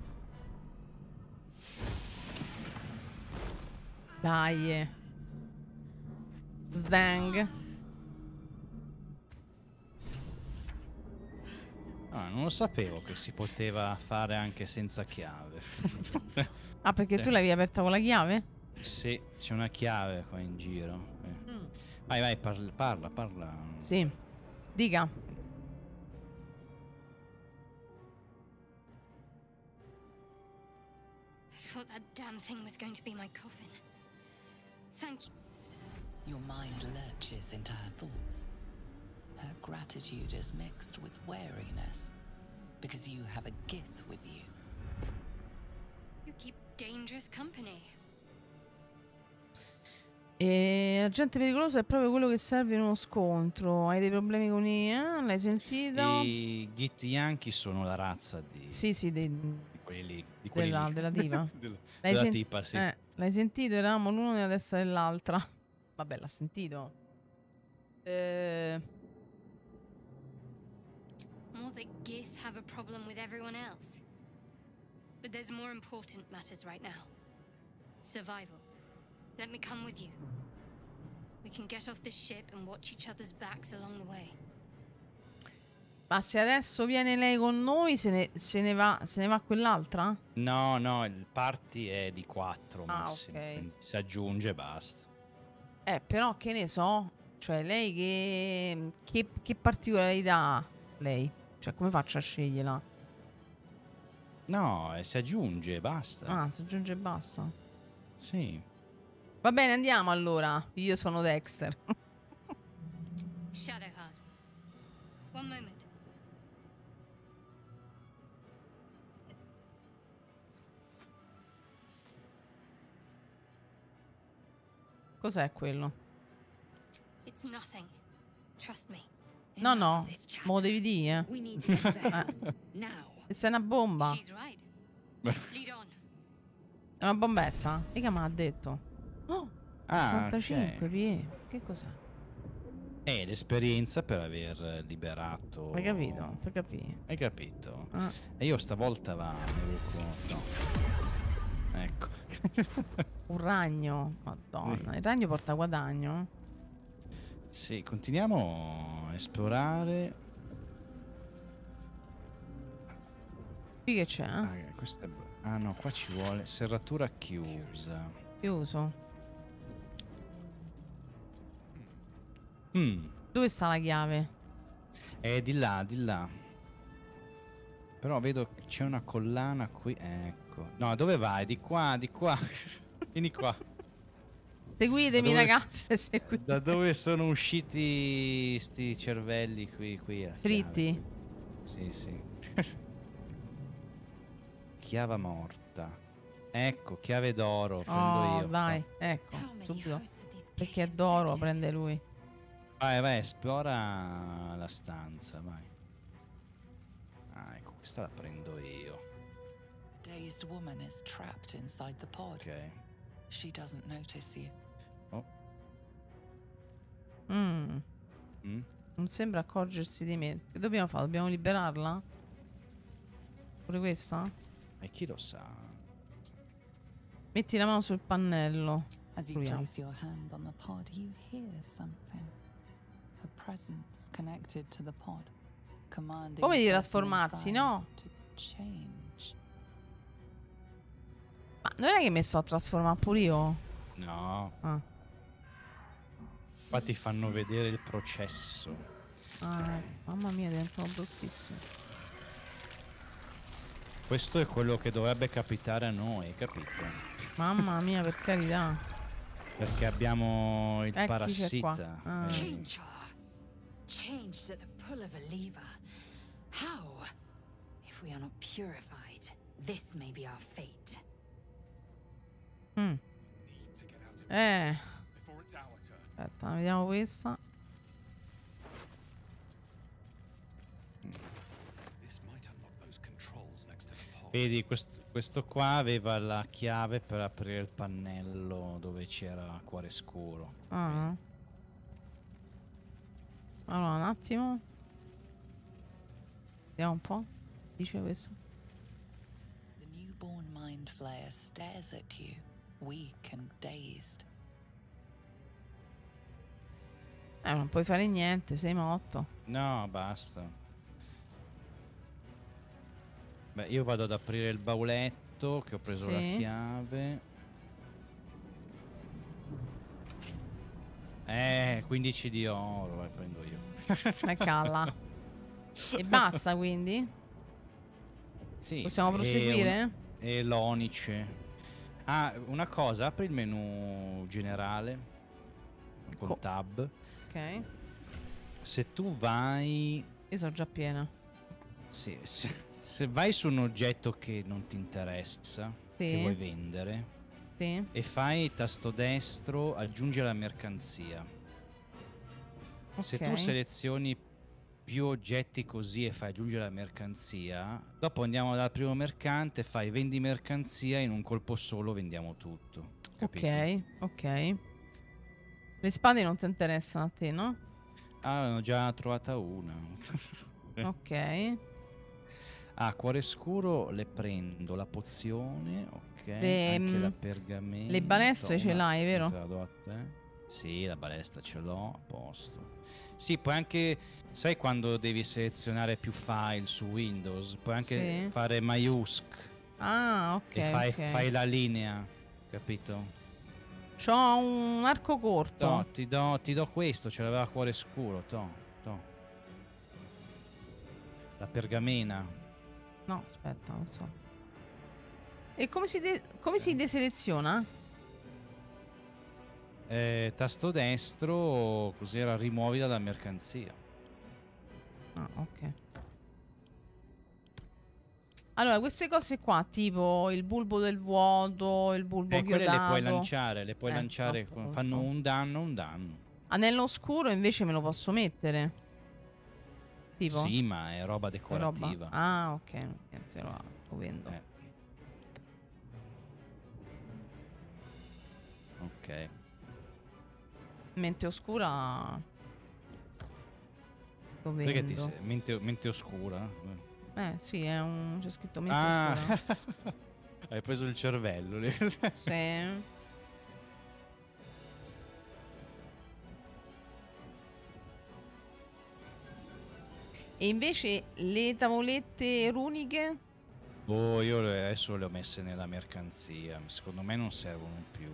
Dai. Zdang. Ah, non lo sapevo che si poteva fare anche senza chiave. Ah, perché tu l'avevi aperta con la chiave? Sì, c'è una chiave qua in giro. Eh. Mm. Vai, vai, parla, parla, parla. Sì. Dica. I thought that damn thing was going to be my coffin. Thank you. Your mind lurches into her thoughts. Her gratitude is mixed with wariness because you have a Gith with you. You keep dangerous company. E l'agente pericoloso è proprio quello che serve in uno scontro. Hai dei problemi con i... Eh? L'hai sentito? I Gith Yankee sono la razza di, Sì, sì, dei... di quelli lì. Di quelli della, lì. della diva. Del- L'hai della sen- tipa, sì. eh, l'hai sentito? Eravamo l'uno nella testa dell'altra. Vabbè, l'ha sentito. Eh... More that Gith have a problem with everyone else. But there's more important matters right now. Survival. Let me come with you. We can get off this ship and watch each other's backs along the way. Ma se adesso viene lei con noi, se ne, se ne va, se ne va quell'altra? No, no, il party è di quattro Ah, massimo. ok. quindi si aggiunge e basta. Eh, però che ne so. Cioè, lei che... Che, che particolarità ha lei? Cioè, come faccio a sceglierla? No, eh, si aggiunge e basta. Ah, si aggiunge e basta. Sì. Va bene, andiamo allora. Io sono Dexter. Shadowheart. One moment. Cos'è quello? It's nothing. Trust me. No, no, mo lo devi dire. We need to get there. Eh. Now. E sei una bomba. She's right. Lead on. È una bombetta? Mica me l'ha detto. Oh, Ah, sessantacinque, ok. Pie. Che cos'è? È l'esperienza per aver liberato. Hai capito? Ti capì? Hai capito? Ah. E io stavolta va. No. Ecco. Un ragno. Madonna. Il ragno porta guadagno. Sì, continuiamo a esplorare. Qui che c'è? Ah, Eh? questa è... ah no, qua ci vuole serratura chiusa. Chiuso. Mm. Dove sta la chiave? È di là, di là. Però vedo che c'è una collana qui. Ecco. No, dove vai? Di qua, di qua. Vieni qua. Seguitemi, Da dove- ragazze. Seguitemi. Da dove sono usciti sti cervelli qui? qui a chiave? Fritti. Sì, sì. Chiave morta. Ecco, chiave d'oro. Prendo Oh, io. dai. Ecco. How many Subito. hosts of these Perché è Gith d'oro, infected? prende lui. Vai, vai, esplora la stanza, vai. Ah, ecco, questa la prendo io. A dazed woman is trapped inside the pod. Ok. She doesn't notice you. Oh. Mm. Mm? Non sembra accorgersi di me. Che dobbiamo fare? Dobbiamo liberarla? Pure questa? E chi lo sa? Metti la mano sul pannello. As you Proviamo. place your hand on the pod, you hear something. A presence connected to the pod, commanding Come di the person trasformarsi, inside no? to change. Ma non è che mi sto a trasformare pure io? No. Ah. Qua ti fanno vedere il processo. Ah, ecco. Mamma mia, diventano bruttissimi. questo è quello che dovrebbe capitare a noi, capito? Mamma mia, per carità. Perché abbiamo il Eh, chi c'è parassita. qua? Ah. eh, Change her. Changed at the pull of a lever. How? If we are not purified, this may be our fate. Mm. Eh. Aspetta, vediamo questa. Vedi, quest- questo qua aveva la chiave per aprire il pannello dove c'era Cuore Scuro. Ah. Allora, un attimo. Vediamo un po'. Dice questo. The newborn mind flayer stares at you, weak and dazed. Eh, non puoi fare niente, sei morto. No, basta. Beh, io vado ad aprire il bauletto che ho preso la Sì. chiave. Eh, quindici di oro, vai, prendo io. Eccola. E basta quindi? Sì, Possiamo e proseguire? un- E l'onice. Ah, una cosa, apri il menu generale con Co- tab. Ok. Se tu vai, Io sono già piena. sì, se, se vai su un oggetto che non ti interessa, Sì. che vuoi vendere, Sì. e fai tasto destro, aggiungi la mercanzia. Se tu Ok. selezioni più oggetti così e fai aggiungere la mercanzia, dopo andiamo dal primo mercante, fai vendi mercanzia, in un colpo solo vendiamo tutto. Capito? Ok, ok. Le spade non ti interessano a te, no? Ah, ne ho già trovata una. Eh. Ok. Ah, Cuore Scuro le prendo, la pozione, ok, Le, anche mm, la pergamento. le balestre ce una- l'hai, vero? te la do a te. Sì, la balestra ce l'ho, a posto. Sì, puoi anche, sai quando devi selezionare più file su Windows, puoi anche Sì. fare maiusc Ah, ok. e fai, ok. fai la linea, capito? C'ho un arco corto. No, ti do, ti do questo, ce l'aveva Cuore Scuro, to, to. La pergamena. No, aspetta, non so. E come si, de- come si deseleziona? Eh, tasto destro, così era rimuovi dalla mercanzia. Ah, ok. Allora, queste cose qua, tipo il bulbo del vuoto, il bulbo Eh, quelle le puoi chiodato. lanciare, le puoi Eh, lanciare, appunto. fanno un danno, un danno. Anello oscuro invece me lo posso mettere. Tipo? Sì, ma è roba Che roba? decorativa. Ah, ok, no, niente, lo, lo vendo. Eh. Ok. Mente oscura lo vendo. Perché ti sei? Mente, mente oscura? Eh, sì, è un... c'è scritto mente Ah, oscura. hai preso il cervello lì. Sì. E invece le tavolette runiche? Boh, io le- adesso le ho messe nella mercanzia. Secondo me non servono più.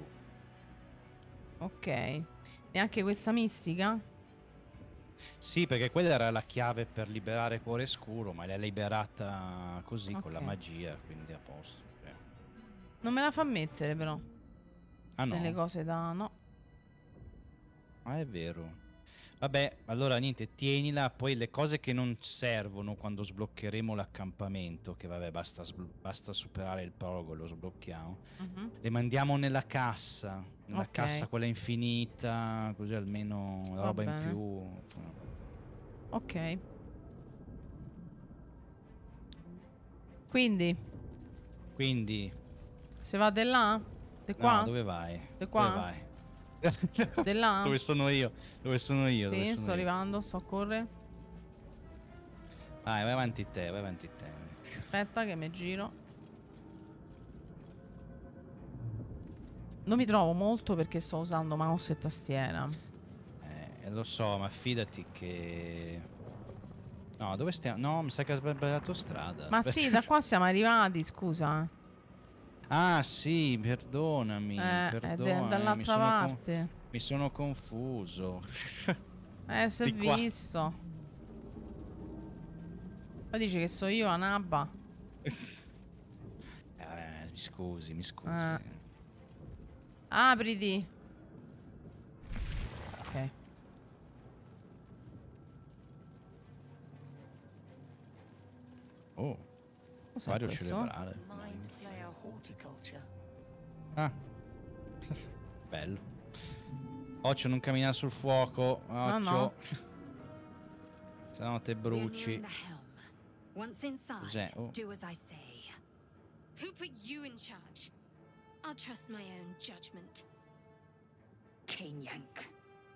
Ok. Neanche questa mistica? Sì, perché quella era la chiave per liberare Cuore Scuro, ma l'hai liberata così con la Ok. magia, quindi a posto. Cioè. Non me la fa mettere però. Ah no, Nelle cose da... no. ah, è vero. Vabbè, allora niente, tienila, poi le cose che non servono quando sbloccheremo l'accampamento, che vabbè, basta, sblo- basta superare il prologo e lo sblocchiamo, Mhm. le mandiamo nella cassa, nella Ok. cassa quella infinita, così almeno la Va roba in bene. più. Ok. Quindi, Quindi, se va di là? Di qua? no, dove vai? Di qua? Dove vai? Di là? Dove sono io? Dove sono io? Dove Sì, sono sto io? arrivando, sto a correre. Vai, vai avanti te, vai avanti te. Aspetta che mi giro. Non mi trovo molto perché sto usando mouse e tastiera. Eh, lo so, ma fidati che... No, dove stiamo? No, mi sa che ha sbagliato strada. Ma Aspetta. sì, da qua siamo arrivati, scusa. Ah, sì, perdonami, Eh, è perdonami. de- mi dall'altra sono con- parte. mi sono confuso. Eh, si è Di qua. visto. Poi dice che so io, Anabba. scusi, mi scusi. Ah. Apriti. Ok. Oh, Cos'è acquario questo? cerebrale. Mind Flayer Horticulture. Ah, bello. Occhio, non camminare sul fuoco. Occhio. no. Se no te We're bruci. nearing the helm. Once inside, Cos'è? Oh. do as I say. Who put you in charge? I'll trust my own judgment. Cane Yank.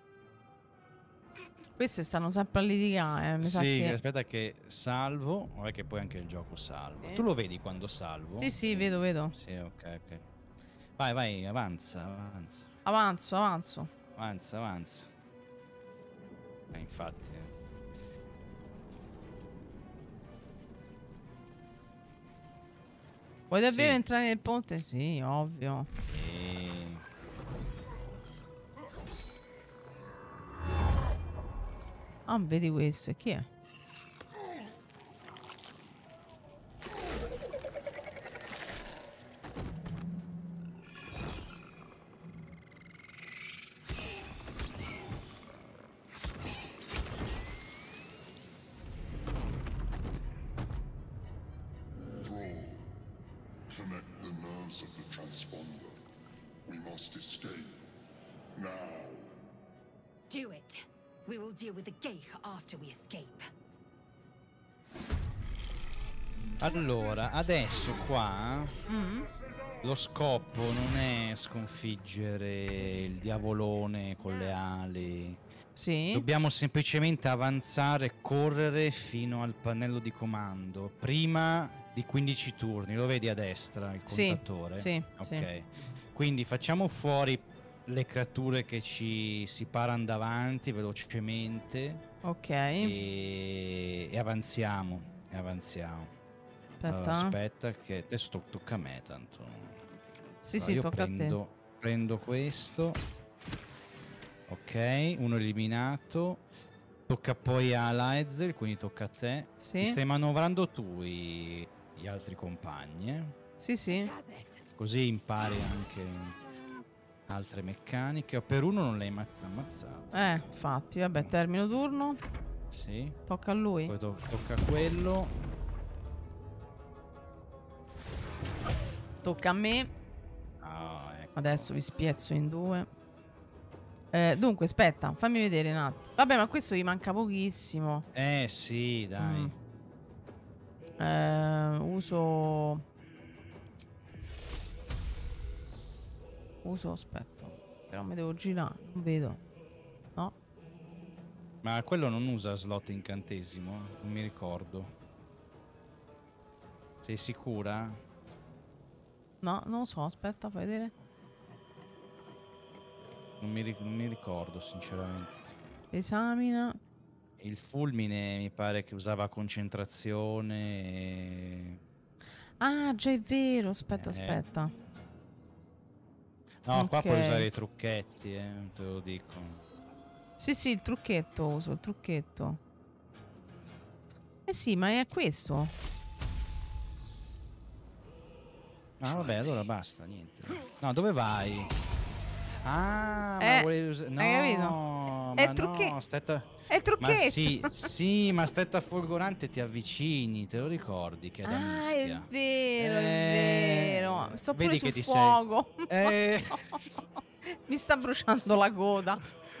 Queste stanno sempre a litigare, eh. Mi sa Sì, che... aspetta che salvo. Vabbè che poi anche il gioco salvo. Sì. Tu lo vedi quando salvo? Sì, sì, vedo, vedo. Sì, ok, ok. Vai, vai, avanza, avanza. Avanzo, avanzo. Avanza, avanza. Eh, infatti. eh. Vuoi davvero Sì. entrare nel ponte? Sì, ovvio. E... Ah, vedi questo. E chi è? Thrall, connect the nerves of the transponder. We must escape. Now. Do it. We will deal with the Geich after we escape. Allora, adesso qua Mm. lo scopo non è sconfiggere il diavolone con le ali. Sì. Dobbiamo semplicemente avanzare e correre fino al pannello di comando. Prima di quindici turni, lo vedi a destra il Sì, contatore? sì, Ok. sì. Quindi facciamo fuori le creature che ci si parano davanti velocemente Ok. e, e avanziamo. E avanziamo. Aspetta. Allora, aspetta che adesso to- tocca a me tanto. Sì, Allora, sì, io tocca prendo, prendo questo. Ok, uno eliminato. Tocca poi a Laezel, quindi tocca a te. a te. Ti Sì. stai manovrando tu i- gli altri compagni, eh? Sì, sì. Così impari anche altre meccaniche. Per uno non l'hai mazz- ammazzato. Eh, infatti, vabbè, termino turno. Sì. Tocca a lui. Poi to- tocca a quello. Tocca a me. Ah, ecco. Adesso vi spiezzo in due. Eh, dunque, aspetta, fammi vedere un attimo. Vabbè, ma questo gli manca pochissimo. Eh sì, dai. Mm. Eh, uso... Uso, aspetta. Però mi devo girare, non vedo. No? Ma quello non usa slot incantesimo? Non mi ricordo. Sei sicura? No, non lo so, aspetta, fai vedere. Non mi, ri- non mi ricordo sinceramente. Esamina. Il fulmine mi pare che usava concentrazione e... Ah, già è vero, aspetta, Eh. aspetta. No, qua puoi Ok. usare i trucchetti, eh, te lo dico. Sì, sì, il trucchetto uso, il trucchetto. Eh sì, ma è questo. Ah, vabbè, allora basta, niente. No, dove vai? Ah, Eh, ma volevi usare... No, hai capito? È ma trucche- no, stetta... È il Ma trucchetto. sì, sì, ma stetta folgorante ti avvicini, te lo ricordi che è da Ah, mischia. è vero, Eh, è vero. Sto pure vedi sul che ti sei- fuoco. Eh. Mi sta bruciando la coda.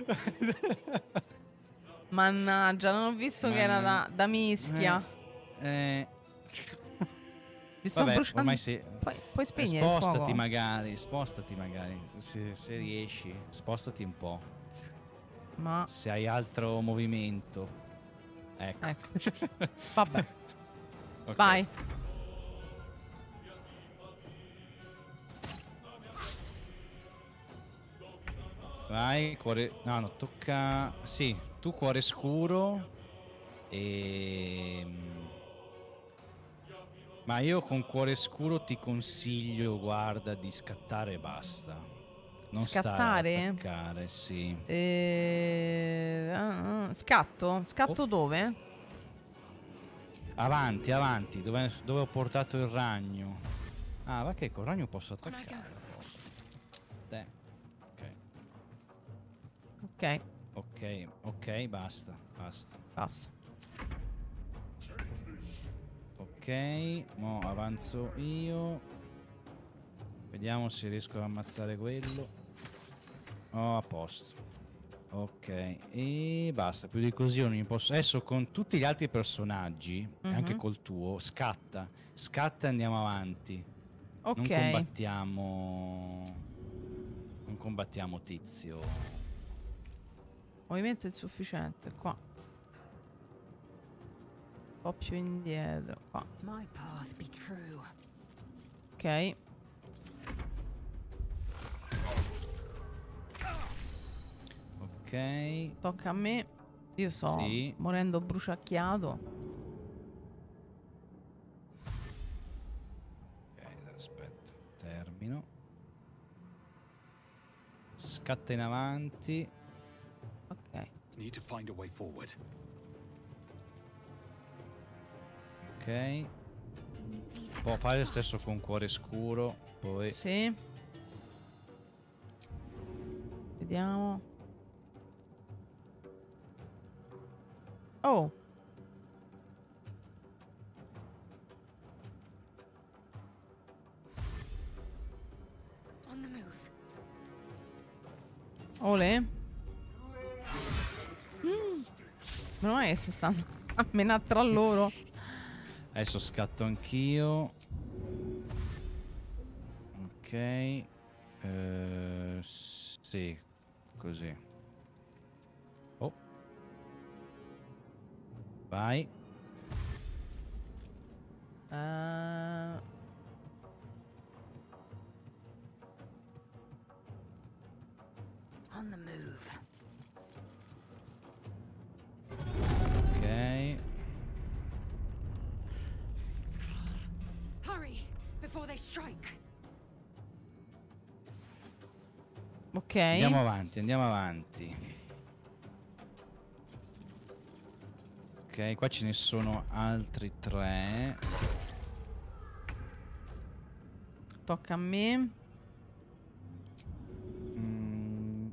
Mannaggia, non ho visto che era da, da mischia. Eh, Mi sta vabbè, bruciando. ormai sì. Puoi, puoi Eh, spegnere il spostati fuoco? magari, spostati magari, se, se riesci, spostati un po'. Ma Se hai altro movimento. Ecco. ecco. Vabbè, Ok. vai. Vai, cuore... No, no, tocca... Sì, tu cuore scuro e... Ma io con cuore scuro ti consiglio, guarda, di scattare e basta. Non stare ad Scattare? attaccare, sì. Eh, ah, ah, scatto? Scatto Oh. dove? Avanti, avanti, dove, dove ho portato il ragno. Ah, va che col ragno posso attaccare. Te. Ok. Ok, Ok, ok, basta, basta. passa. Ok, mo avanzo io. Vediamo se riesco ad ammazzare quello. Oh, a posto. Ok, e basta, più di così io non mi posso... Adesso con tutti gli altri personaggi, e anche Mhm. col tuo, scatta. Scatta e andiamo avanti. Ok. Non combattiamo... Non combattiamo tizio. Movimento insufficiente, qua. Un po' più indietro, qua. My path be true. Ok. Ok. Tocca a me. Io sto Sì. morendo bruciacchiato. Ok, aspetta. Termino. Scatta in avanti. Ok. Need to find a way forward. Ok. Può fare lo stesso con cuore scuro. Poi... Sì. Vediamo. Oh. On the move. Ole. Mm. Meno male che si stanno a menare tra loro. Adesso scatto anch'io. Ok. Eh, sì, così. Oh. Vai. Eh, On the move. Ok. Hurry before they strike. ok. Andiamo avanti, andiamo avanti. Ok, qua ce ne sono altri tre. Tocca a me. Mm.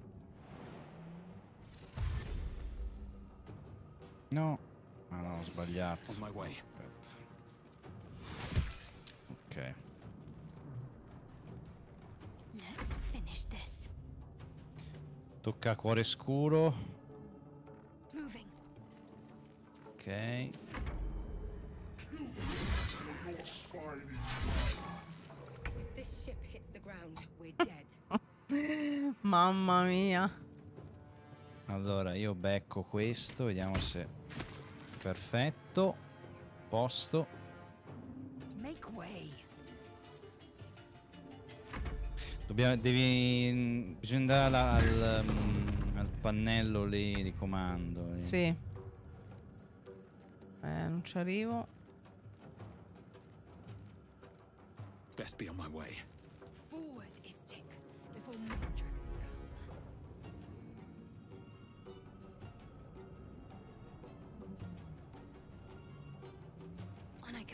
No. Ah no, ho sbagliato. On my way. Aspetta. Ok. Let's finish this. Tocca a cuore scuro. Moving. Ok. If this ship hits the ground, we're dead. Mamma mia. Allora io becco questo, vediamo se... Perfetto. Posto. Make way. Dobbiamo, devi... Bisogna andare al, um, al pannello lì di comando. lì. Sì. Eh, non ci arrivo. Best be on my way. Forward, Istik, before more dragons come. On I go.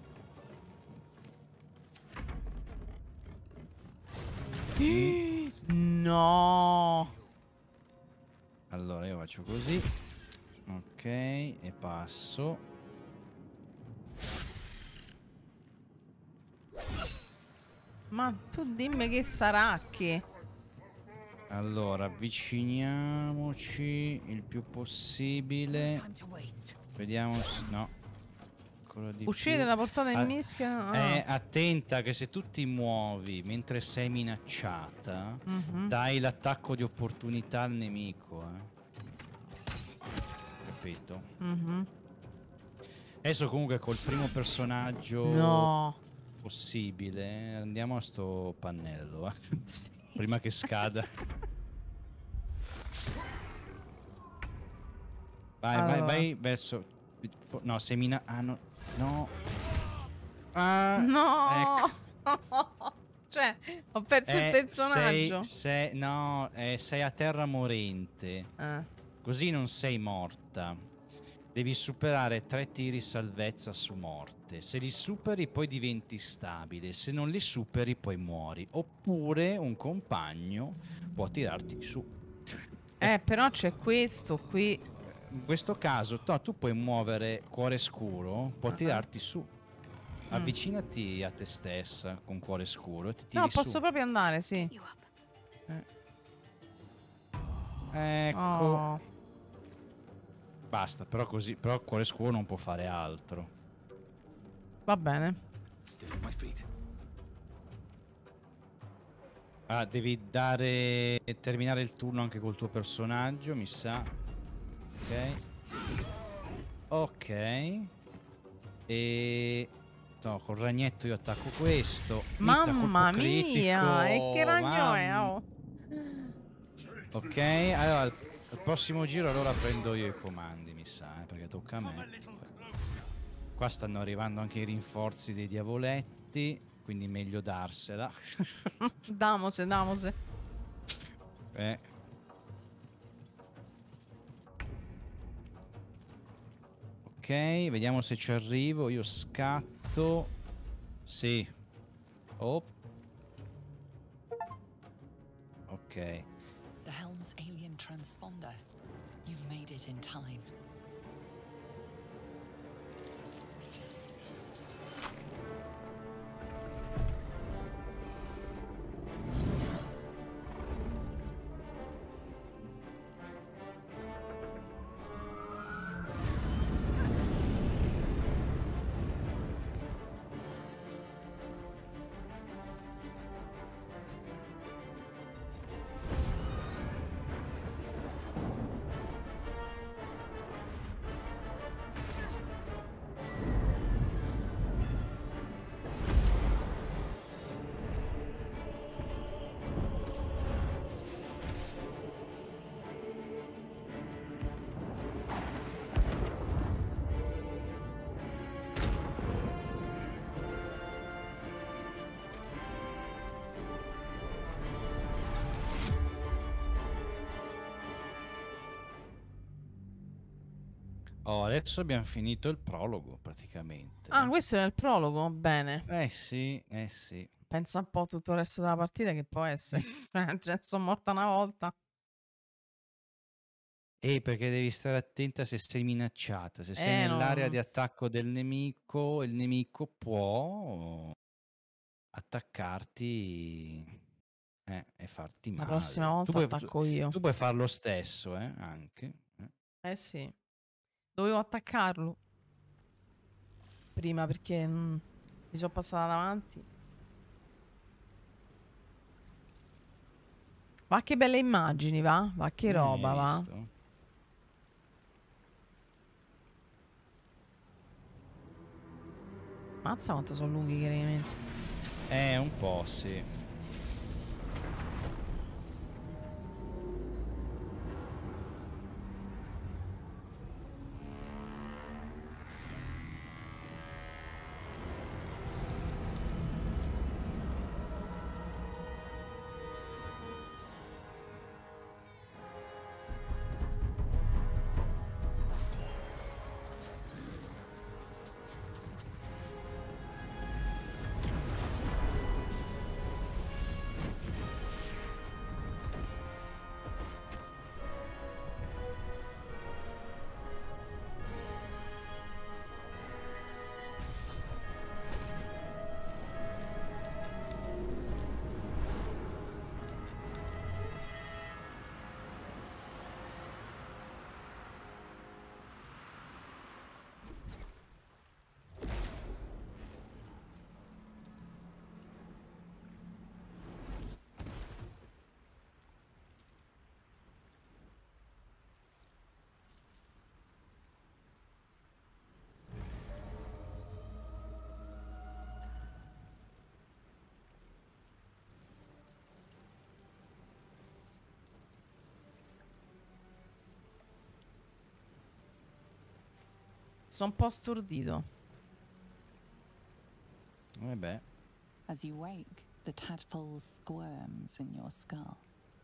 No. Allora io faccio così. Ok, e passo. Ma tu dimmi che sarà che... Allora avviciniamoci il più possibile. Time to waste. Vediamo se... No. Ancora di Uccide più. la portata in Ah, mischia. Eh, attenta che se tu ti muovi mentre sei minacciata, Mhm. dai l'attacco di opportunità al nemico, eh. Capito? Mhm. Adesso comunque col primo personaggio No. possibile andiamo a sto pannello, eh. Sì. Prima che scada. Vai, vai, Allora. vai verso... No, sei mina... Ah, no. No. Ah, No. ecco. Cioè, ho perso il Eh, personaggio. Sei, sei- no, eh, sei a terra morente. Eh. Così non sei morta. Devi superare tre tiri salvezza su morte. Se li superi poi diventi stabile, se non li superi poi muori. Oppure un compagno può tirarti su. Eh, però c'è questo qui. In questo caso no, tu puoi muovere cuore scuro, può Uh-uh. tirarti su. Mm. Avvicinati a te stessa con cuore scuro e ti tiri No, posso su. proprio andare, sì. You up. Eh. Ecco. Oh. Basta, però così, però il cuore scuro non può fare altro. Va bene. Still on my feet. Ah, devi dare terminare il turno anche col tuo personaggio, mi sa. Ok. Ok. E no, col ragnetto io attacco questo. Inizia Mamma colpo critico. mia, e che ragno è? Mamma- Oh. Ok, allora al al prossimo giro allora prendo io i comandi, mi sa, eh, perché tocca a me. Qua stanno arrivando anche i rinforzi dei diavoletti, quindi meglio darsela. Damose, damose. eh. Ok, vediamo se ci arrivo. Io scatto. Sì. Oh. Ok. The Helm's alien transponder. You've made it in time. Oh, adesso abbiamo finito il prologo praticamente. Ah, eh. questo è il prologo? Bene. Eh sì, eh sì. Pensa un po' a tutto il resto della partita che può essere. Cioè, sono morta una volta. E perché devi stare attenta se sei minacciata. Se sei Eh, nell'area no. di attacco del nemico, il nemico può attaccarti eh, e farti La male. prossima Tu volta puoi, tu, attacco io. tu puoi fare lo stesso, eh, anche. eh. Eh sì. Dovevo attaccarlo. Prima perché mm, mi sono passata davanti. Va che belle immagini, va? Va che Eh, roba, hai va? visto? Mazza quanto sono lunghi i caricamenti. Eh, un po', sì. Sono un po' stordito. Eh beh. As you wake, the tadpole squirms in your skull.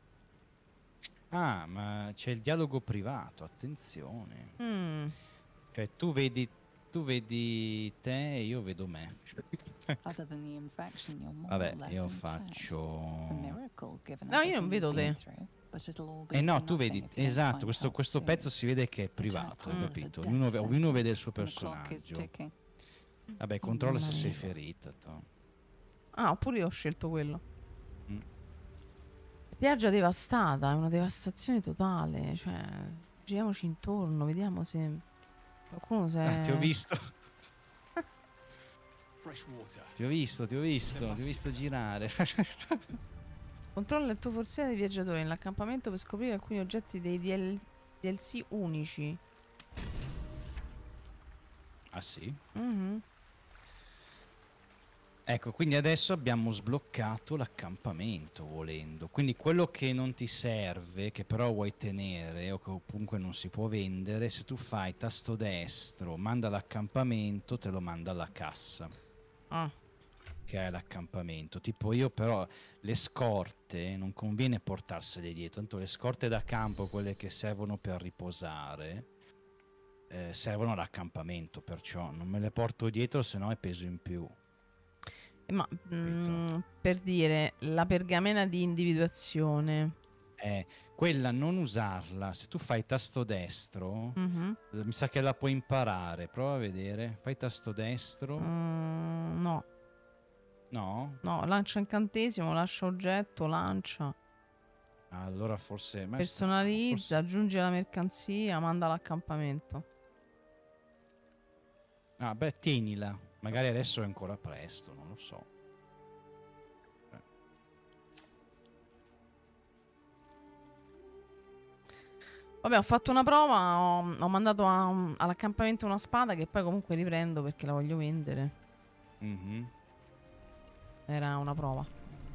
Ah, ma c'è il dialogo privato, attenzione. Mm. Cioè tu vedi, tu vedi te e io vedo me. Other than the infection, you're more Vabbè, or less io intact. faccio... A miracle, given No, io non everything vedo you've been te. through, but it'll all be Eh no, for tu nothing vedi, if you don't esatto, find questo, help questo soon. pezzo si vede che è The privato, Tadpole is a capito? death Ognuno, ognuno vede il sentence, suo and the clock is personaggio. ticking. Vabbè, controlla se Mamma sei mia. ferita. to. Ah, oppure io ho scelto quello. Mm. Spiaggia devastata, è una devastazione totale. Cioè, giriamoci intorno, vediamo se qualcuno si Ah, ti ho è... visto, Fresh water. ti ho visto, ti ho visto, ti ho visto girare. Controlla il tuo forziere dei viaggiatori nell'accampamento per scoprire alcuni oggetti dei D L D L C unici. Ah sì? Mhm. Ecco, quindi adesso abbiamo sbloccato l'accampamento volendo. Quindi quello che non ti serve, che però vuoi tenere o che comunque non si può vendere, se tu fai tasto destro, manda l'accampamento, te lo manda alla cassa, Ah, che è l'accampamento. Tipo io però le scorte non conviene portarsele dietro, tanto le scorte da campo, quelle che servono per riposare, eh, servono all'accampamento, perciò non me le porto dietro, se no è peso in più. eh, ma mm, per dire, la pergamena di individuazione. Eh, quella non usarla, se tu fai tasto destro, Mhm. eh, mi sa che la puoi imparare, prova a vedere, fai tasto destro, Mm, no, no? no, lancia incantesimo, lascia oggetto, lancia, Allora forse... ma è strano, personalizza, forse- aggiunge la mercanzia, manda all'accampamento. Ah, beh, tienila, magari adesso è ancora presto, non lo so. Vabbè, ho fatto una prova, ho, ho mandato a- all'accampamento una spada che poi comunque riprendo perché la voglio vendere. Mhm. Era una prova.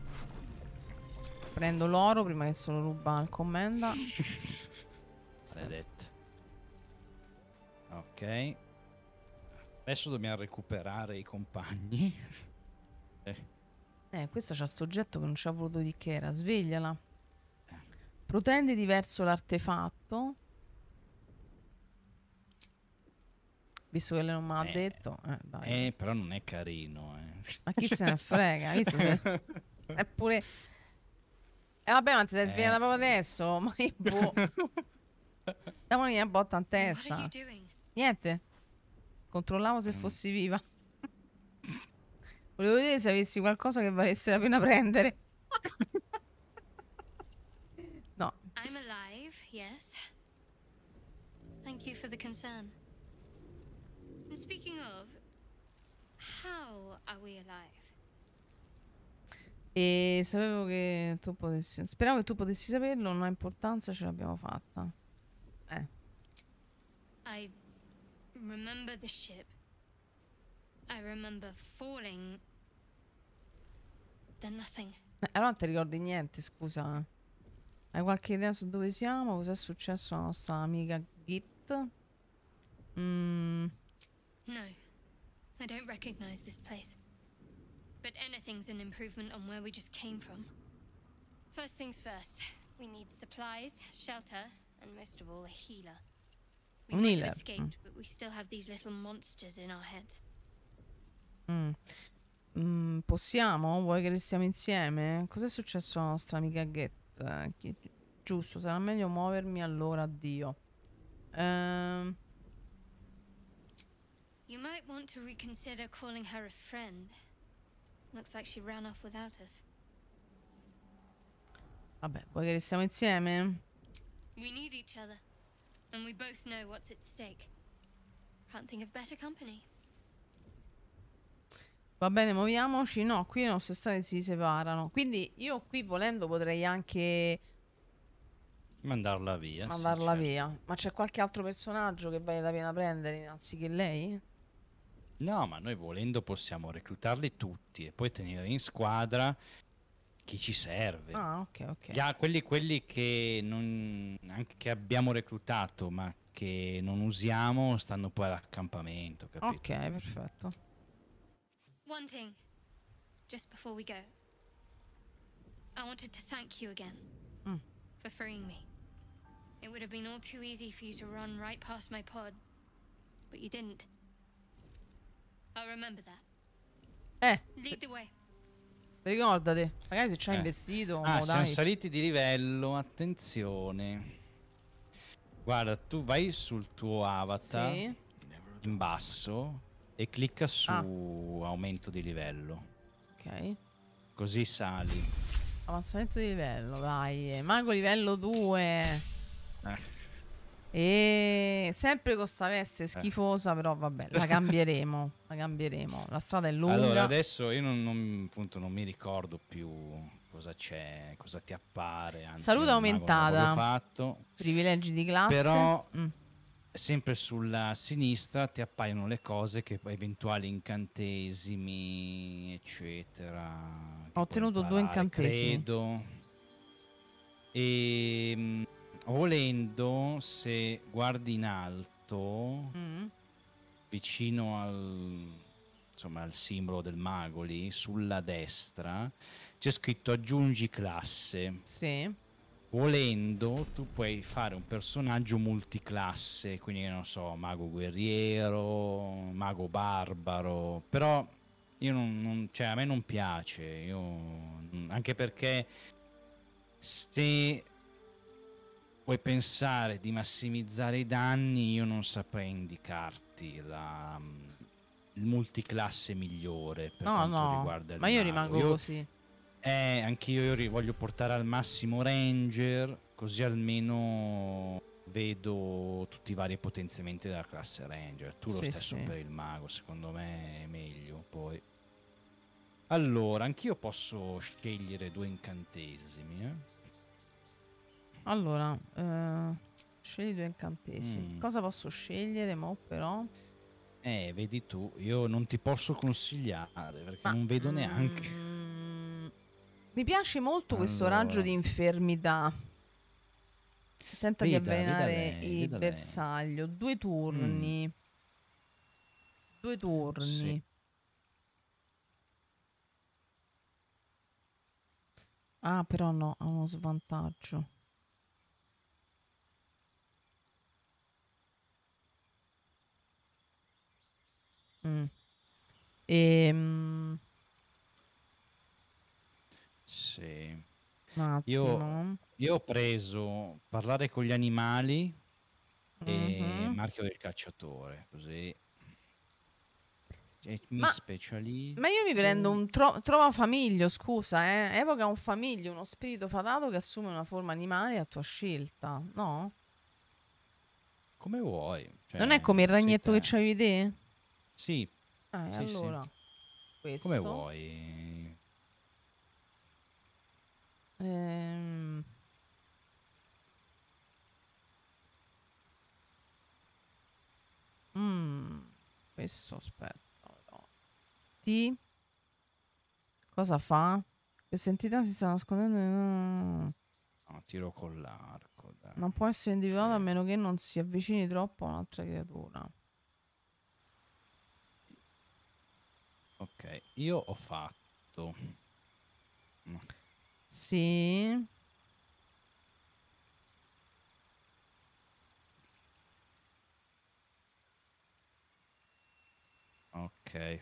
Prendo l'oro prima che se lo ruba il commenda. Maledetto. Ok. Adesso dobbiamo recuperare i compagni. eh. Eh, questo c'ha sto oggetto che non ci ha voluto di che era. Svegliala. Protendi diverso l'artefatto. Visto che lei non me l'ha Eh, detto. Eh, dai. Eh, però non è carino, eh. Ma chi se ne frega? Visto se... È pure... E vabbè, ma ti sei Eh. svegliata proprio adesso? Ma io boh. Dammi una botta in What are testa. you doing? Niente. Controllavo se Mm. fossi viva. Volevo vedere se avessi qualcosa che valesse la pena prendere. No. I'm alive, yes. Thank you for the concern. And speaking of, how are we alive? E sapevo che tu potessi... Speravo che tu potessi saperlo, non ha importanza, ce l'abbiamo fatta. Eh. I remember the ship. I remember falling. Then nothing. Eh, allora non ti ricordi niente, scusa. Hai qualche idea su dove siamo? Cos'è successo alla nostra amica Git? Mm, No, I don't recognize this place. But anything's an improvement on where we just came from. First things first, we need supplies, shelter, and most of all, a healer. We Un might healer, have escaped, but we still have these little monsters in our heads. mm. Mm, possiamo? Vuoi che restiamo insieme? Cos'è successo alla nostra amica Git? Eh, chi- Giusto, sarà meglio muovermi allora, addio. Ehm... You might want to reconsider calling her a friend. Looks like she ran off without us. Vabbè, vuoi che restiamo insieme? We need each other, and we both know what's at stake. Can't think of better company. Va bene, muoviamoci. No, qui le nostre strade si separano. Quindi io qui volendo potrei anche Mandarla via. sì, mandarla certo. via. Ma c'è qualche altro personaggio che vale la pena prendere anziché lei? No, ma noi volendo possiamo reclutarli tutti e poi tenere in squadra chi ci serve. Ah, ok, ok. Già, quelli, quelli che, non, anche che abbiamo reclutato ma che non usiamo stanno poi all'accampamento, capito? Ok, perfetto. One thing, just before we go. I wanted to thank you again Mm. for freeing me. It would have been all too easy for you to run right past my pod. but you didn't. I'll remember that. Eh, Lead the way. ricordate, magari se ci hai Eh. investito, Ah, mo siamo dai. saliti di livello, attenzione. Guarda, tu vai sul tuo avatar Sì. in basso e clicca su Ah. aumento di livello. Ok. Così sali. Avanzamento di livello, dai. Mago livello due. Eh. E sempre con sta veste schifosa, però vabbè, la cambieremo. La cambieremo. La strada è lunga. Allora, adesso io non, non- appunto, non mi ricordo più cosa c'è, cosa ti appare. Anzi, Salute il mago non aumentata. l'avevo fatto. Privilegi di classe. Però Mm. sempre sulla sinistra ti appaiono le cose che eventuali incantesimi, eccetera. che Ho puoi ottenuto due imparare, incantesimi. credo. E mh, volendo, se guardi in alto, Mm. vicino al, insomma, al simbolo del mago lì, sulla destra, c'è scritto aggiungi classe. Sì. Volendo, tu puoi fare un personaggio multiclasse, quindi non so, mago guerriero, mago barbaro, però io non, non- cioè a me non piace, io, anche perché se vuoi pensare di massimizzare i danni, io non saprei indicarti la, il multiclasse migliore per No, quanto no. riguarda il Ma io mago. rimango Io- così. eh, anch'io io ri- voglio portare al massimo Ranger, così almeno vedo tutti i vari potenziamenti della classe Ranger. Tu lo Sì, stesso sì. per il mago, secondo me è meglio. Poi, allora, anch'io posso scegliere due incantesimi. Eh? Allora, eh, scegli due incantesimi. Mm. Cosa posso scegliere, mo però? Eh, vedi tu, io non ti posso consigliare perché Ma, non vedo neanche. mm, mi piace molto questo Allora. raggio di infermità. Tenta di Veda, veda avvelenare lei, il veda lei. bersaglio. Due turni. Due turni. Sì. Ah, però no, ha uno svantaggio. Mm. Ehm, Sì. un attimo. Io ho preso parlare con gli animali e Mhm. marchio del cacciatore, così e mi Ma- specializzo. Ma io mi prendo un tro- trova famiglio, scusa, eh. Evoca un famiglio, uno spirito fatato che assume una forma animale a tua scelta, no? come vuoi. Cioè, Non è come il sei ragnetto che te. c'avevi te? Sì, Eh, sì, sì. allora. Questo. Come vuoi. Ehm, mm, questo, aspetta. no. Ti. Cosa fa? Questa entità si sta nascondendo in... No, tiro con l'arco, dai. Non può essere individuata Sì. a meno che non si avvicini troppo a un'altra creatura. Ok, io ho fatto. Sì. Ok.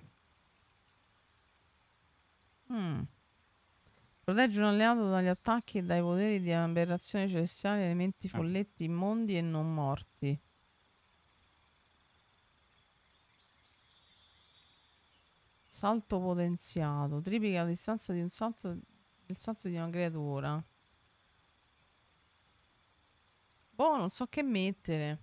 Mm. Protegge un alleato dagli attacchi e dai poteri di aberrazioni celestiali, elementi Ah. folletti immondi e non morti. Salto potenziato. Triplica la distanza di un salto, il salto di una creatura. Boh, non so che mettere.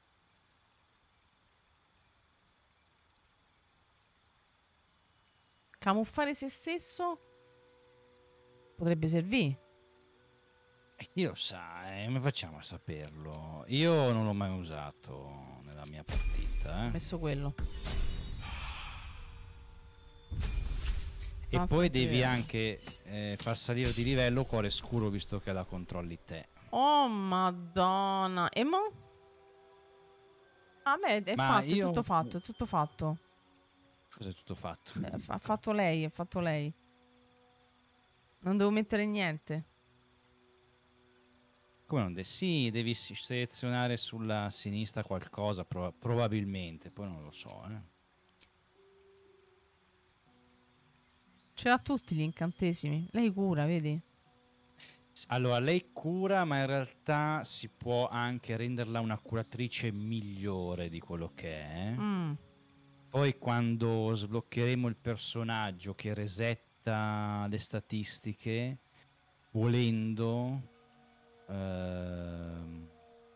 Camuffare se stesso? Potrebbe servire. E chi lo sa, eh? Come facciamo a saperlo? Io non l'ho mai usato nella mia partita. Ho Eh? messo quello. E Mazza poi che devi livello. anche eh, far salire di livello cuore scuro visto che la controlli te. Oh, madonna. E mo? Ah, beh, è Ma fatto, io- è tutto fatto, è tutto fatto. Cos'è tutto fatto? Eh, fa- ha fatto lei, ha fatto lei. Non devo mettere niente. Come non de- sì, devi si- selezionare sulla sinistra qualcosa, pro- probabilmente, poi non lo so, eh. Ce l'ha tutti gli incantesimi. Lei cura, vedi? S- Allora, lei cura, ma in realtà si può anche renderla una curatrice migliore di quello che è. Mm. Poi quando sbloccheremo il personaggio che resetta le statistiche, volendo, ehm,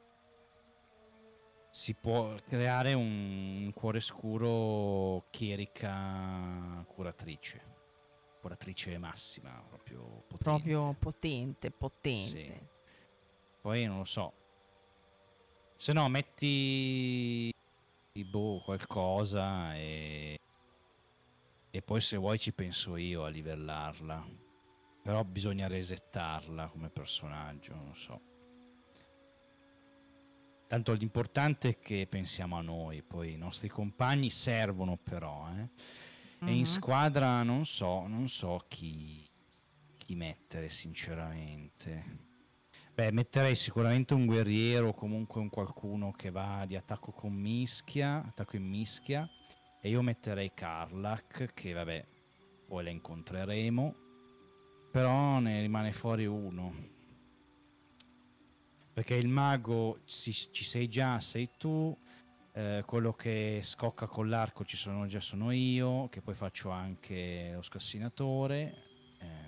si può creare un cuore scuro chierica curatrice. Curatrice massima, proprio potente. Proprio potente, potente. Sì. Poi non lo so. Se no metti boh, qualcosa e... e poi se vuoi ci penso io a livellarla. Però bisogna resettarla come personaggio, non so. Tanto l'importante è che pensiamo a noi, poi i nostri compagni servono però, eh. E in Mhm. squadra non so, non so chi, chi mettere sinceramente. Beh, metterei sicuramente un guerriero o comunque un qualcuno che va di attacco con mischia, attacco in mischia. E io metterei Karlach, che vabbè, poi la incontreremo. Però ne rimane fuori uno. Perché il mago ci, ci sei già, sei tu. Eh, quello che scocca con l'arco ci sono già sono io, che poi faccio anche lo scassinatore. Eh,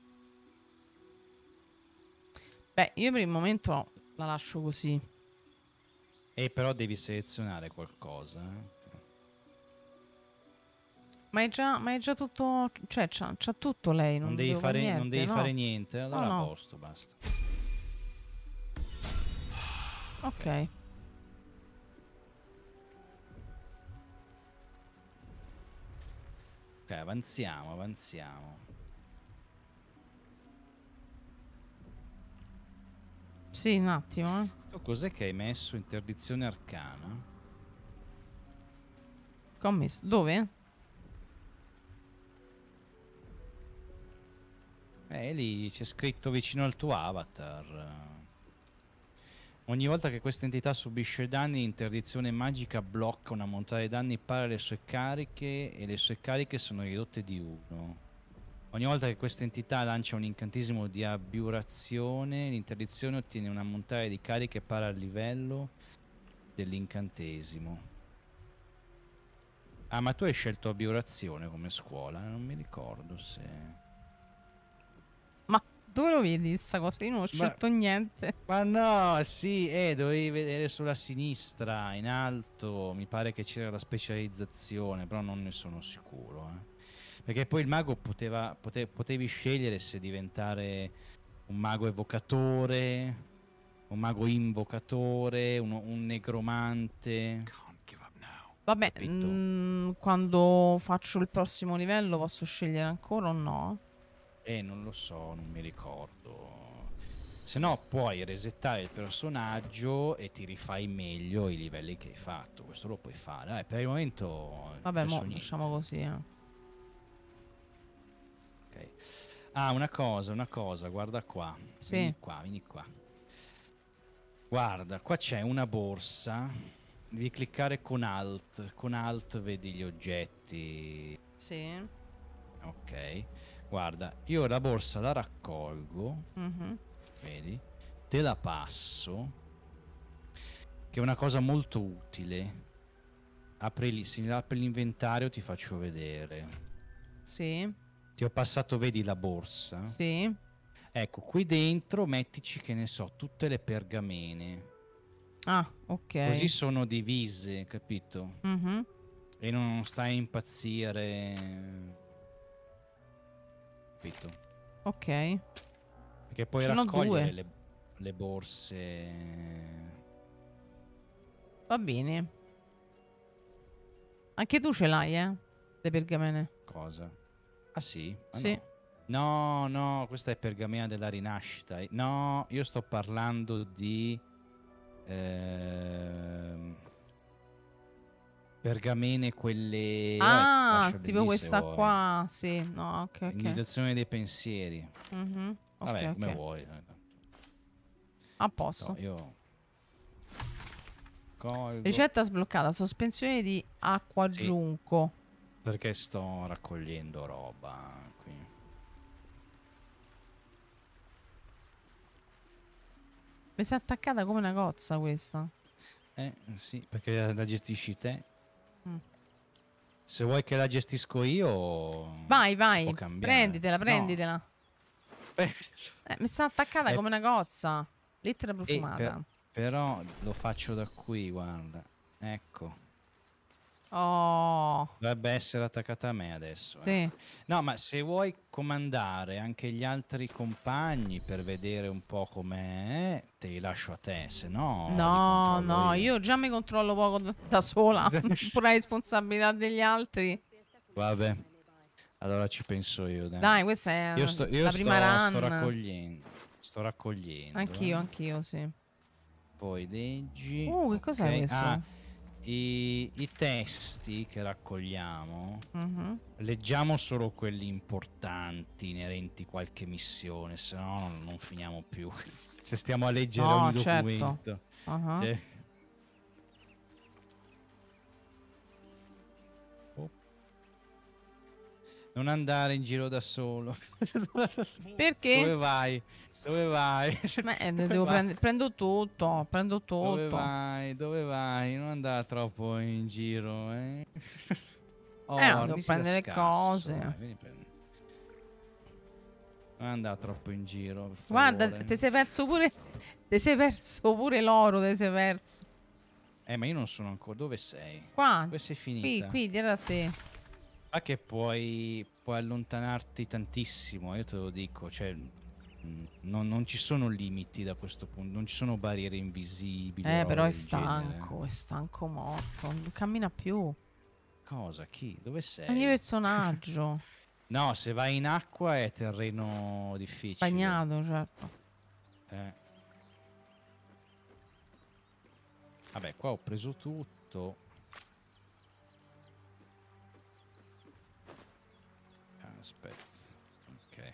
Beh, io per il momento la lascio così. e però devi selezionare qualcosa. eh. Ma è già, ma è già tutto. Cioè, c'ha, c'ha tutto lei. Non, Non devi, devo fare fare, niente. non devi no? fare niente, allora No, a no. posto, basta. Ok. Ok, avanziamo, avanziamo. Sì, un attimo, eh. Tu cos'è che hai messo? Interdizione arcana? Che ho messo? Dove? Eh, lì c'è scritto vicino al tuo avatar. Ogni volta che questa entità subisce danni, l'interdizione magica blocca una montata di danni pari alle sue cariche e le sue cariche sono ridotte di uno. Ogni volta che questa entità lancia un incantesimo di abiurazione, l'interdizione ottiene una montata di cariche pari al livello dell'incantesimo. Ah, ma tu hai scelto abiurazione come scuola? Non mi ricordo se... Ma dove lo vedi sta cosa? Io non ho scelto niente. Ma no, sì, eh, dovevi vedere sulla sinistra, in alto, mi pare che c'era la specializzazione, però non ne sono sicuro, eh. Perché poi il mago poteva, pote- potevi scegliere se diventare un mago evocatore, un mago invocatore, uno- un negromante. Can't give up now. Vabbè, Capito. mm, quando faccio il prossimo livello posso scegliere ancora o no? Eh, non lo so, non mi ricordo. Se no puoi resettare il personaggio e ti rifai meglio i livelli che hai fatto. Questo lo puoi fare. Dai, per il momento è Vabbè, mo successo niente. facciamo così, eh. Ok. Ah, una cosa, una cosa, guarda qua. Sì. Vieni qua, vieni qua. Guarda, qua c'è una borsa. Devi cliccare con Alt. Con Alt vedi gli oggetti. Sì. Ok. Guarda, io la borsa la raccolgo. Mhm. Vedi? Te la passo. Che è una cosa molto utile. Apri, lì- se apri l'inventario ti faccio vedere. Sì. Ti ho passato, vedi la borsa? Sì. Ecco, qui dentro mettici, che ne so, tutte le pergamene. Ah, ok. Così sono divise, capito? Mhm. E non stai a impazzire. Capito? Ok. Perché puoi Ce n'ho raccogliere due. le, le borse. Va bene. Anche tu ce l'hai, eh? Le pergamene. Cosa? Ah sì? Ah, Sì. no. No, no, questa è pergamena della rinascita. No, io sto parlando di ehm, pergamene quelle. Ah, vabbè, lasciale tipo lì se questa vuoi. qua. Sì, no, ok, ok. Indicazione dei pensieri. Mhm. Ok, Vabbè, come ok. vuoi. A posto. No, io colgo Ricetta sbloccata. Sospensione di acqua Sì. giunco. perché sto raccogliendo roba qui. Mi si è attaccata come una cozza questa. Eh sì, perché la, la gestisci te. Mm. Se vuoi che la gestisco io, Vai, si vai. può cambiare. Prenditela, No. prenditela. Eh, Eh, mi sta attaccata Eh, come una cozza. Lettera eh, profumata. per- però lo faccio da qui, guarda. Ecco. Oh, Dovrebbe essere attaccata a me adesso. eh. sì. No, ma se vuoi comandare anche gli altri compagni per vedere un po' com'è, te li lascio a te, se no li No, controllo no, io già mi controllo poco da, da sola. Pure la responsabilità degli altri. Vabbè, allora ci penso io. Dai, Dai, questa è io sto, io la sto, prima sto run. raccogliendo. Sto raccogliendo. Anch'io, eh. anch'io, sì. Poi leggi. Uh, che cos'è ok. questo? Ah, i, i testi che raccogliamo. Mhm. Leggiamo solo quelli importanti, inerenti a qualche missione, se no non, non finiamo più. Se stiamo a leggere No, ogni certo. documento. Ah. Cioè- Oh. Non andare in giro da solo. Perché? Dove vai? Dove vai? Beh, eh, Dove devo vai? prendere, prendo tutto, prendo Dove tutto. vai? Dove vai? Non andare troppo in giro, eh? Oh, Eh, devo inizi da prendere le scasso, cose. vai, vieni prendi. Non andare troppo in giro, per Guarda, favore. ti sei perso pure. Ti sei perso pure l'oro, ti sei perso. Eh, ma io non sono ancora. Dove sei? Qua, Dove sei qui, finita? qui, dietro da te. Ma che puoi, puoi allontanarti tantissimo, io te lo dico. Cioè, mh, non, non ci sono limiti da questo punto. Non ci sono barriere invisibili. Eh, o però roba è del genere. stanco, è stanco morto. Non cammina più. Cosa? Chi? Dove sei? È il mio personaggio. No, se vai in acqua è terreno difficile. Bagnato, certo. Eh. Vabbè, qua ho preso tutto. Aspetta. Ok.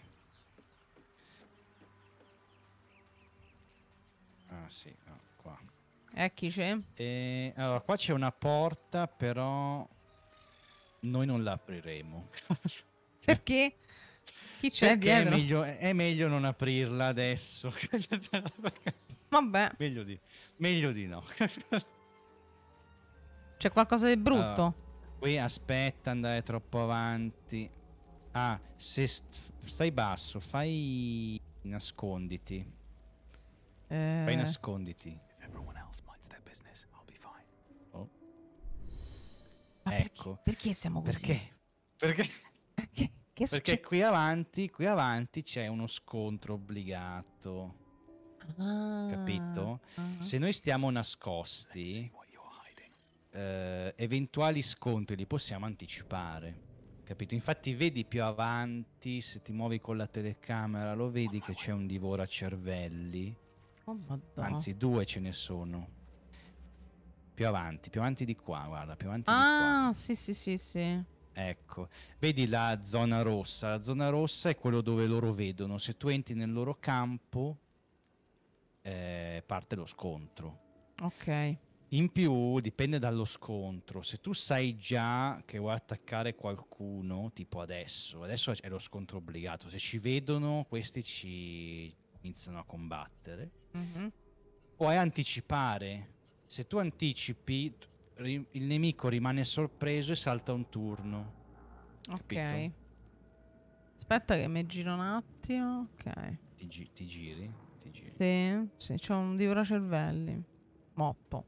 Ah sì, no, qua. E chi c'è? E, allora, qua c'è una porta, però noi non la apriremo. Perché? Chi c'è Perché è dietro? meglio, è meglio non aprirla adesso. Vabbè, meglio, di, meglio di no. c'è qualcosa di brutto. Allora, qui aspetta, andare troppo avanti. Ah, se st- stai basso, fai nasconditi. Eh, Fai nasconditi. If everyone else minds their business, I'll be fine. Oh. ma Ecco. perché? Perché siamo così? Perché? Perché? Che, che è Perché successo? qui avanti, qui avanti c'è uno scontro obbligato. Ah, Capito? ah. Se noi stiamo See nascosti, what you're hiding. eh, eventuali scontri li possiamo anticipare. Capito? Infatti vedi più avanti, se ti muovi con la telecamera, lo vedi che c'è un divora cervelli. Oh, Madonna. Anzi, due ce ne sono. Più avanti, più avanti di qua, guarda, più avanti di qua. Ah, sì, sì, sì, sì. Ecco, vedi la zona rossa? La zona rossa è quello dove loro vedono. Se tu entri nel loro campo, eh, parte lo scontro. Ok. In più, dipende dallo scontro. Se tu sai già che vuoi attaccare qualcuno, tipo adesso, adesso è lo scontro obbligato. Se ci vedono, questi ci iniziano a combattere. Mhm. Puoi anticipare. Se tu anticipi, ri- il nemico rimane sorpreso e salta un turno. Ok. Capito? Aspetta che mi giro un attimo. Ok. Ti, gi- ti giri? Ti giri. Sì, sì, c'ho un divora-cervelli. Motto.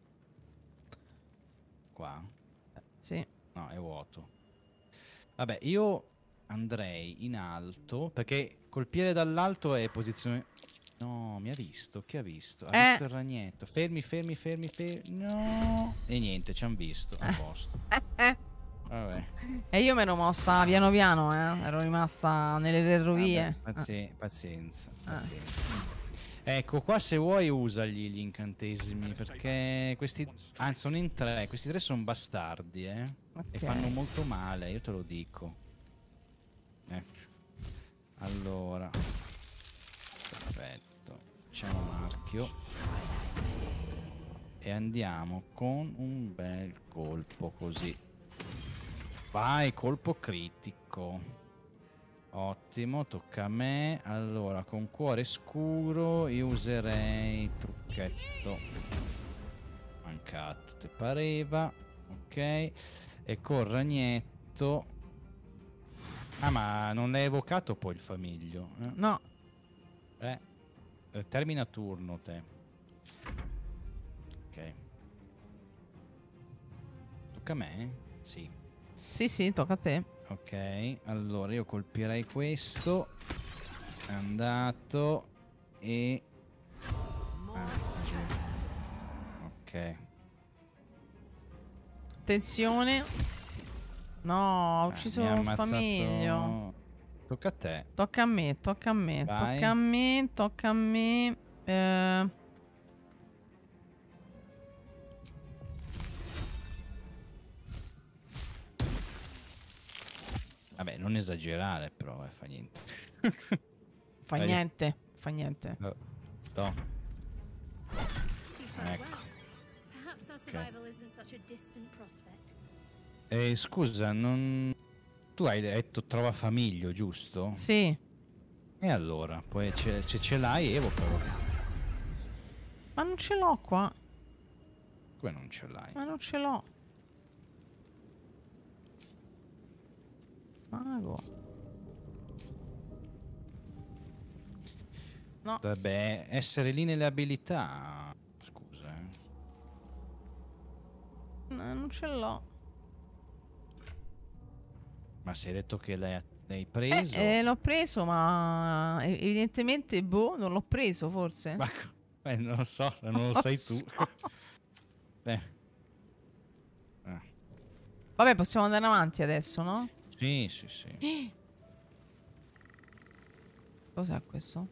Qua? Sì. No, è vuoto. Vabbè, io andrei in alto, perché colpire dall'alto è posizione... No, mi ha visto, chi ha visto? Ha Eh. visto il ragnetto. Fermi, fermi, fermi, fermi. No. E niente, ci hanno visto. A posto. Eh, eh. Vabbè. E io mi ero mossa piano piano, eh. Ero rimasta nelle retrovie. Vabbè, pazi- pazienza, Ah. pazienza. Ecco, qua se vuoi usagli gli incantesimi, perché questi... Anzi, sono in tre. Questi tre sono bastardi, eh. Ok. E fanno molto male, io te lo dico. Eh. Allora. Perfetto. C'è un arco. occhio. E andiamo con un bel colpo così. Vai, colpo critico. Ottimo, tocca a me. Allora, con cuore scuro io userei trucchetto. Mancato, te pareva. Ok. E con ragnetto. Ah, ma non l'hai evocato poi il famiglio? Eh? No. Eh, eh, termina turno te. Ok. Tocca a me? Sì. Sì, sì, tocca a te. Ok, allora io colpirei questo. È andato. E... ah. Ok. Attenzione. No, ha ucciso mi ha il ammazzato- famiglio. Tocca a te. Tocca a me, tocca a me, Vai. tocca a me, tocca a me. Eh, Vabbè, non esagerare però, eh, fa niente. fa Vai. niente, fa niente. Oh, to. You fare Ecco. well. Perhaps our survival isn't such a distant prospect. Eh, scusa, non... Tu hai detto trova famiglio, giusto? Sì, E allora, poi ce, se ce l'hai, evocalo. ma non ce l'ho qua. Come non ce l'hai? Ma non ce l'ho. Mago. No. Dovrebbe essere lì nelle abilità. Scusa, eh. No, non ce l'ho. Ma sei detto che l'hai, l'hai Eh, preso? eh, l'ho preso, ma e- evidentemente, boh, non l'ho preso, forse. Ma co- eh, non lo so, non lo Non sai so. tu. Eh. Ah. Vabbè, possiamo andare avanti adesso, no? Sì, sì, sì. Cos'è questo?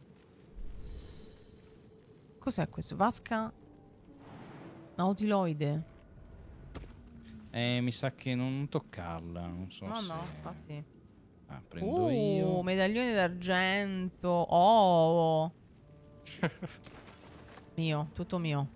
Cos'è questo? Vasca nautiloide. Eh, mi sa che non toccarla, non so No, se... no, infatti. Ah, prendo Uh, io. medaglione d'argento. Oh. Mio, tutto mio.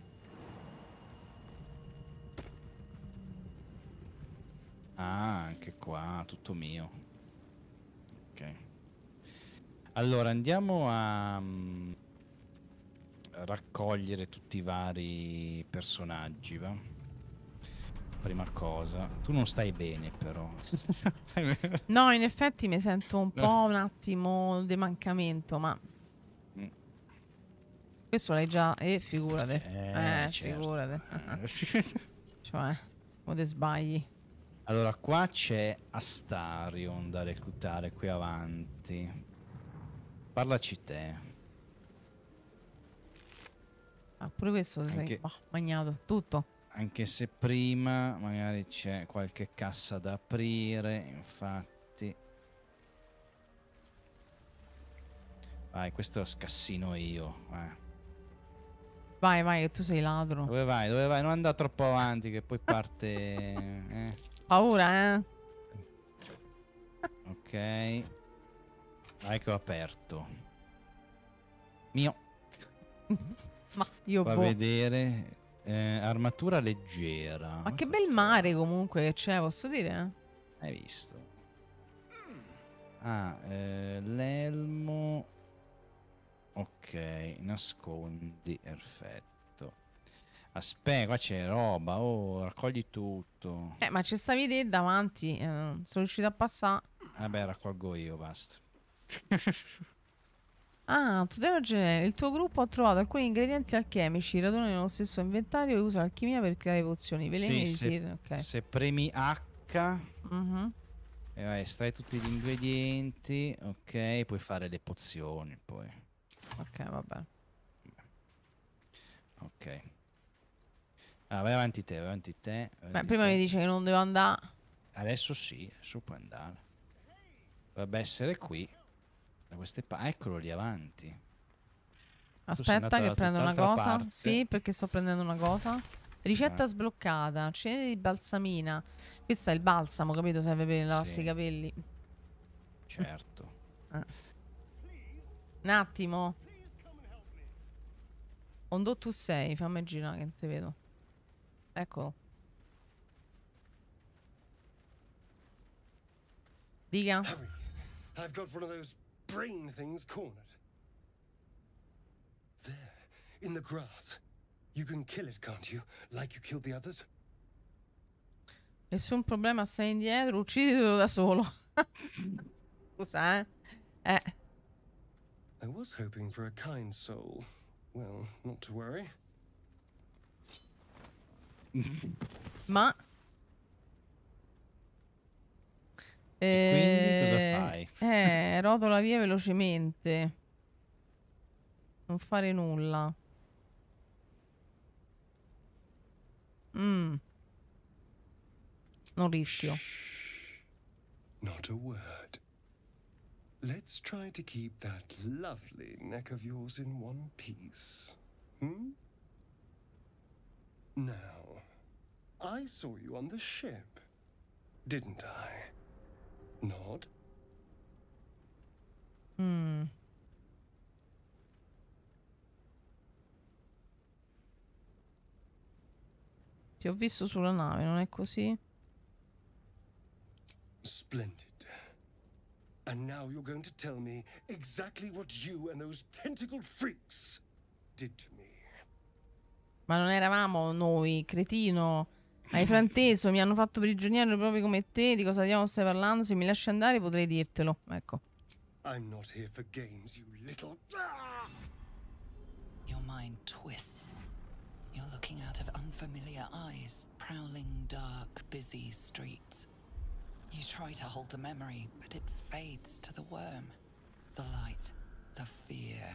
Ah, anche qua, tutto mio. Ok. Allora, andiamo a mm, raccogliere tutti i vari personaggi, va? Prima cosa. Tu non stai bene, però. No, in effetti mi sento un No. po' un attimo di mancamento, ma Mm. questo l'hai già. Eh, figurate. Eh, Eh, certo. figurate. Eh. Cioè, come te sbagli. Allora, qua c'è Astarion da reclutare qui avanti. Parlaci te. Ah, pure questo ti sei Anche- boh, magnato. Tutto. Anche se prima magari c'è qualche cassa da aprire, infatti. Vai, questo lo scassino io. eh. Vai, vai, che tu sei ladro. Dove vai? Dove vai? Non andare troppo avanti che poi parte... eh. Paura, eh? Ok. Vai che ho aperto. Mio. Ma io Fa boh. vedere. eh, armatura leggera. Ma che bel mare comunque che c'è, posso dire? Hai visto? Ah, eh, l'elmo. Ok, nascondi, perfetto. Aspetta, qua c'è roba. Oh, raccogli tutto. Eh, ma ci stavi te davanti. Eh, sono riuscito a passare. Vabbè, raccolgo io, basta. Ah, tutela ragione. Il tuo gruppo ha trovato alcuni ingredienti alchemici. Radunano nello stesso inventario e usa l'alchimia per creare pozioni. Veleni Sì, di se, ok. se premi H, Mhm. e vai, estrai tutti gli ingredienti. Ok, puoi fare le pozioni poi. Ok, vabbè. Ok. Ah, vai avanti te, vai avanti te. vai Beh, avanti prima te. mi dice che non devo andare. Adesso sì, adesso puoi andare. Dovrebbe essere qui. Da queste parti. Eccolo lì avanti. sei Aspetta andato che da prendo una tutt'altra cosa. parte. Sì, perché sto prendendo una cosa. Ricetta Ah. sbloccata. Cene di balsamina. Questo è il balsamo, capito? Serve per lavarsi Sì. i capelli. Certo. Un attimo. Ondò tu sei, fammi girare che non ti vedo. Eccolo. Dica. Hurry. I've got one of those brain things cornered. There, in the grass. You can kill it, can't you? Like you killed the others? Nessun problema, stai indietro, uccidilo da solo. Scusa, eh? Eh. I was hoping for a kind soul. Well, not to worry. Ma... E quindi cosa Eh, fai? eh, rotola via velocemente. Non fare nulla. Mm. Non rischio. Shh. Not a word. Let's try to keep that lovely neck of yours in one piece. Hmm? Now, I saw you on the ship, didn't I? Nod? Mm. Ti ho visto sulla nave, non è così? Splendid. And now you're going to tell me exactly what you and those tentacled freaks did to me. Ma non eravamo noi, cretino. Hai frainteso, mi hanno fatto prigioniero proprio come te. Di cosa diavolo stai parlando? Se mi lasci andare potrei dirtelo. Ecco. I'm not here for games, you little... Ah! Your mind twists. You're looking out of unfamiliar eyes, prowling dark, busy streets. You try to hold the memory, but it fades to the worm. The light, the fear.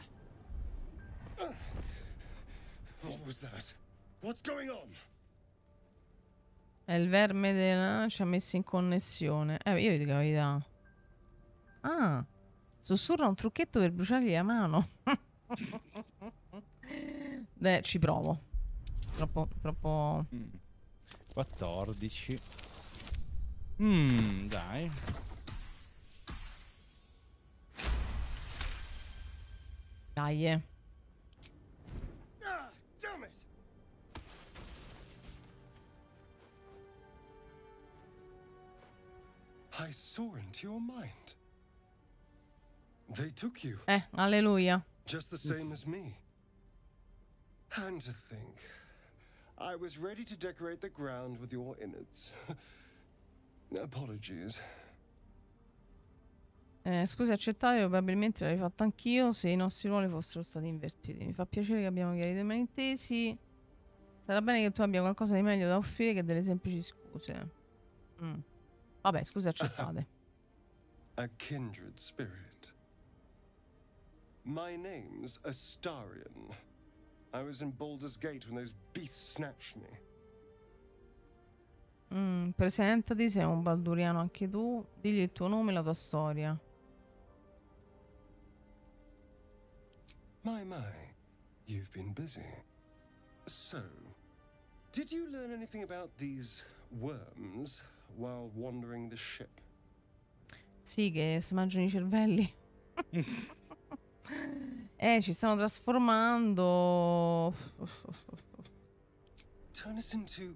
What was that? What's going on? È il verme della... ci ha messo in connessione. Eh, io vi dico la verità. Ah, sussurra un trucchetto per bruciargli la mano. Beh, ci provo. Troppo, troppo... Mm. quattordici. Mmm, dai. Dai, eh. Ah, damn it! I saw into your mind. They took you, Eh, alleluia. just the same as me. And to think, I was ready to decorate the ground with your innards. Apologies. Eh, scusi, accettate, probabilmente l'avrei fatto anch'io se i nostri ruoli fossero stati invertiti. Mi fa piacere che abbiamo chiarito i malintesi. Sarà bene che tu abbia qualcosa di meglio da offrire che delle semplici scuse. Mm. Vabbè, scuse accettate. A kindred spirit. My name's Astarion. I was in Baldur's Gate when those beasts snatched me. Mm, presentati, sei un balduriano anche tu. Digli il tuo nome e la tua storia. My, my, you've been busy. So, did you learn anything about these worms while wandering the ship? Sì, che si mangiano i cervelli. Eh, ci stanno trasformando. Turn us into...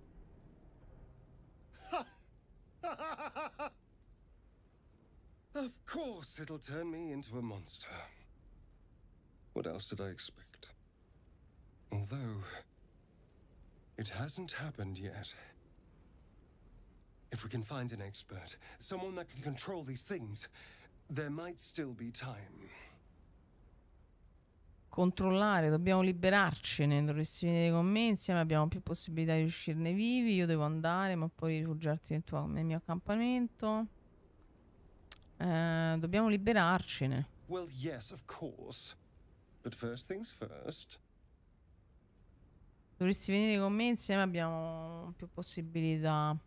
Of course it'll turn me into a monster. What else did I expect? Although, it hasn't happened yet. If we can find an expert, someone that can control these things, there might still be time. Controllare, dobbiamo liberarcene. Dovresti venire con me, insieme abbiamo più possibilità di uscirne vivi. Io devo andare, ma poi rifugiarti nel, tuo, nel mio accampamento. Eh, dobbiamo liberarcene. Well, yes, of course. But first things first. Dovresti venire con me, insieme abbiamo più possibilità.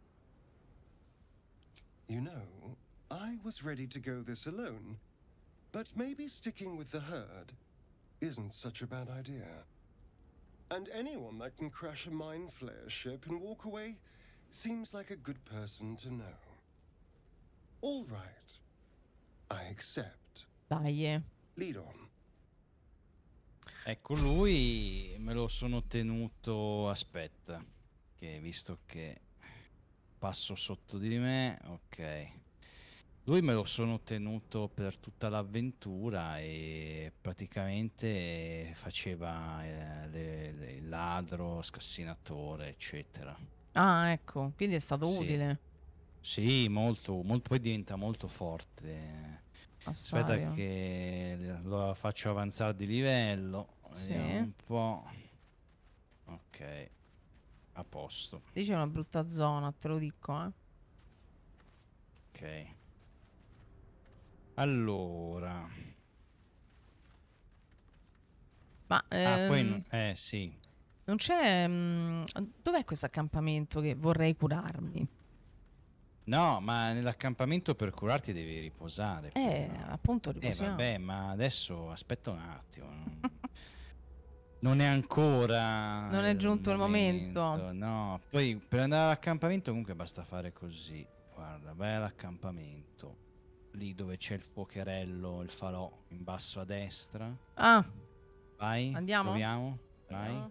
You know, I was ready to go this alone, but maybe sticking with the herd isn't such a bad idea. And anyone that can crash a mind flare ship and walk away seems like a good person to know. All right. I accept. Dai. Lead on. Ecco, lui me lo sono tenuto, aspetta, che visto che passo sotto di me, ok. Lui me lo sono tenuto per tutta l'avventura e praticamente faceva eh, le- le- il ladro, scassinatore, eccetera. Ah, ecco, quindi è stato Sì, utile. sì, molto, molto, poi diventa molto forte. Aspetta Assario. che lo faccio avanzare di livello, vediamo Sì. un po'. Ok, a posto. Dice una brutta zona, te lo dico, eh. Ok. Allora. Ma Ah, poi... ehm, no- Eh, sì. non c'è... mm, dov'è questo accampamento che vorrei curarmi? No, ma nell'accampamento per curarti devi riposare Eh, prima. appunto Eh, riposiamo. vabbè, ma adesso aspetta un attimo. Non non è ancora Non è il giunto il momento. momento. No, poi per andare all'accampamento comunque basta fare così. Guarda, vai all'accampamento. Lì dove c'è il fuocherello, il falò in basso a destra. Ah, Vai, andiamo? proviamo. Vai. Andiamo.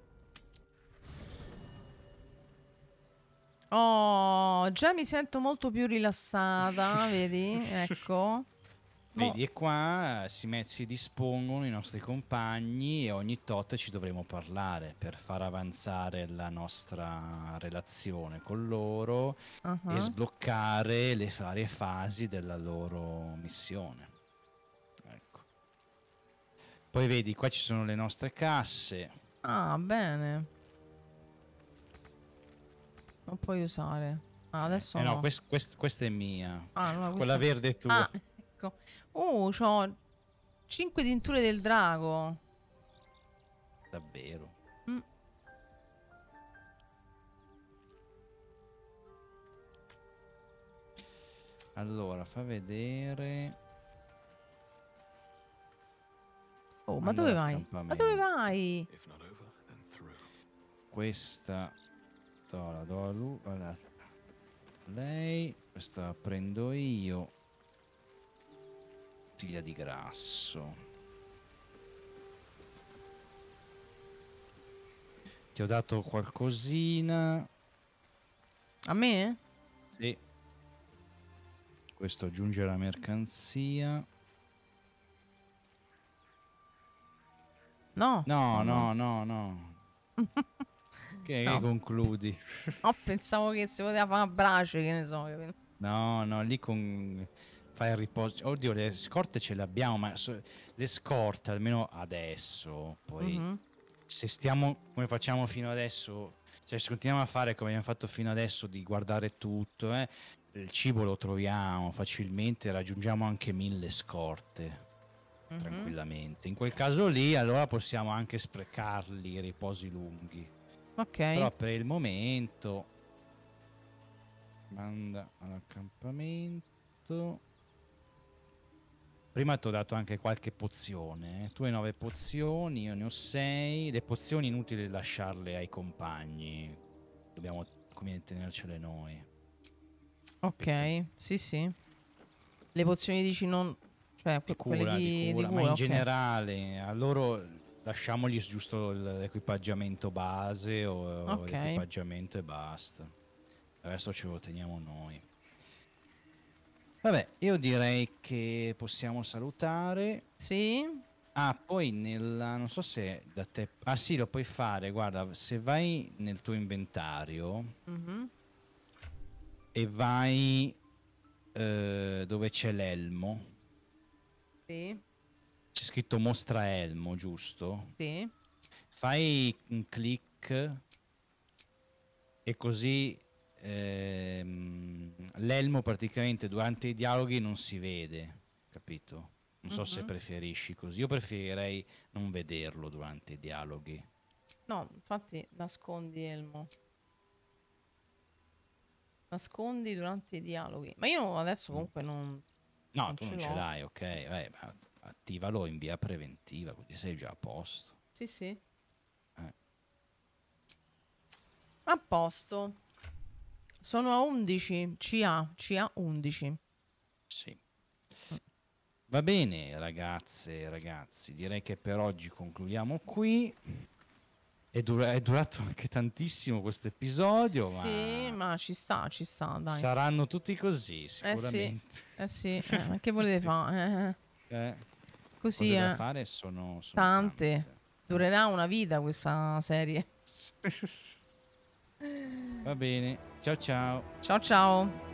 Oh, già mi sento molto più rilassata, vedi? Ecco. Mo- Vedi, e qua si, met- si dispongono i nostri compagni e ogni tot ci dovremo parlare per far avanzare la nostra relazione con loro uh-huh. e sbloccare le varie fasi della loro missione. Ecco. Poi vedi, qua ci sono le nostre casse. Ah, bene. Non puoi usare. Ah, adesso Eh no, no. quest- quest- questa è mia. Ah, no, Quella questa- verde è tua. Ah, ecco. Oh, c'ho cinque tinture del drago. Davvero. Mm. Allora, fa vedere. Oh, ma Andare dove vai? Ma all'accampamento. dove vai? If not over, then through. Questa do la do a lui, a lei, questa la prendo io. Bottiglia di grasso. Ti ho dato qualcosina. A me? Sì. Questo aggiunge la mercanzia. No. No, no, no, no. Che, No. che concludi? No, pensavo che si poteva fare a brace, che ne so. capito? No, no, lì con fai il riposo. Oddio, le scorte ce le abbiamo, ma so- le scorte almeno adesso. Poi Mhm. se stiamo come facciamo fino adesso, cioè se continuiamo a fare come abbiamo fatto fino adesso di guardare tutto, eh, il cibo lo troviamo facilmente, raggiungiamo anche mille scorte Mhm. tranquillamente. In quel caso lì allora possiamo anche sprecarli i riposi lunghi. Ok. Però per il momento manda all'accampamento. Prima ti ho dato anche qualche pozione. eh. Tu hai nove pozioni, io ne ho sei. Le pozioni inutili lasciarle ai compagni. Dobbiamo come tenercele noi. Ok, sì, sì. Le pozioni dici non... Cioè, que- Di cura, quelle di, di di cura. cura, Ma in ok. generale a loro lasciamogli giusto l- l'equipaggiamento base o, o Ok. l'equipaggiamento e basta. Il resto ce lo teniamo noi. Vabbè, io direi che possiamo salutare. Sì? Ah, poi nella... non so se da te... Ah sì, lo puoi fare, guarda, se vai nel tuo inventario Mhm. e vai eh, dove c'è l'elmo, Sì, c'è scritto mostra elmo, giusto? sì. Fai un clic e così ehm, l'elmo praticamente durante i dialoghi non si vede, capito? Non so se Mhm. preferisci così. Io preferirei non vederlo durante i dialoghi. No, infatti nascondi Elmo. Nascondi durante i dialoghi. Ma io adesso comunque non... No, Non tu ce non ce l'ho. l'hai, ok? Eh, ma attivalo in via preventiva, così sei già a posto. Sì, sì. Eh. A posto. Sono a undici. C A. C A undici. Sì. Va bene, ragazze e ragazzi, direi che per oggi concludiamo qui. È, dura- è durato anche tantissimo questo episodio, Sì, ma ma ci sta, ci sta, dai. saranno tutti così, Eh sì, sicuramente. eh sì, eh, che volete Sì. fare? Eh, Eh, Così, cose da eh. fare sono, sono Tante. tante. Durerà una vita questa serie. Va bene, ciao ciao. Ciao ciao.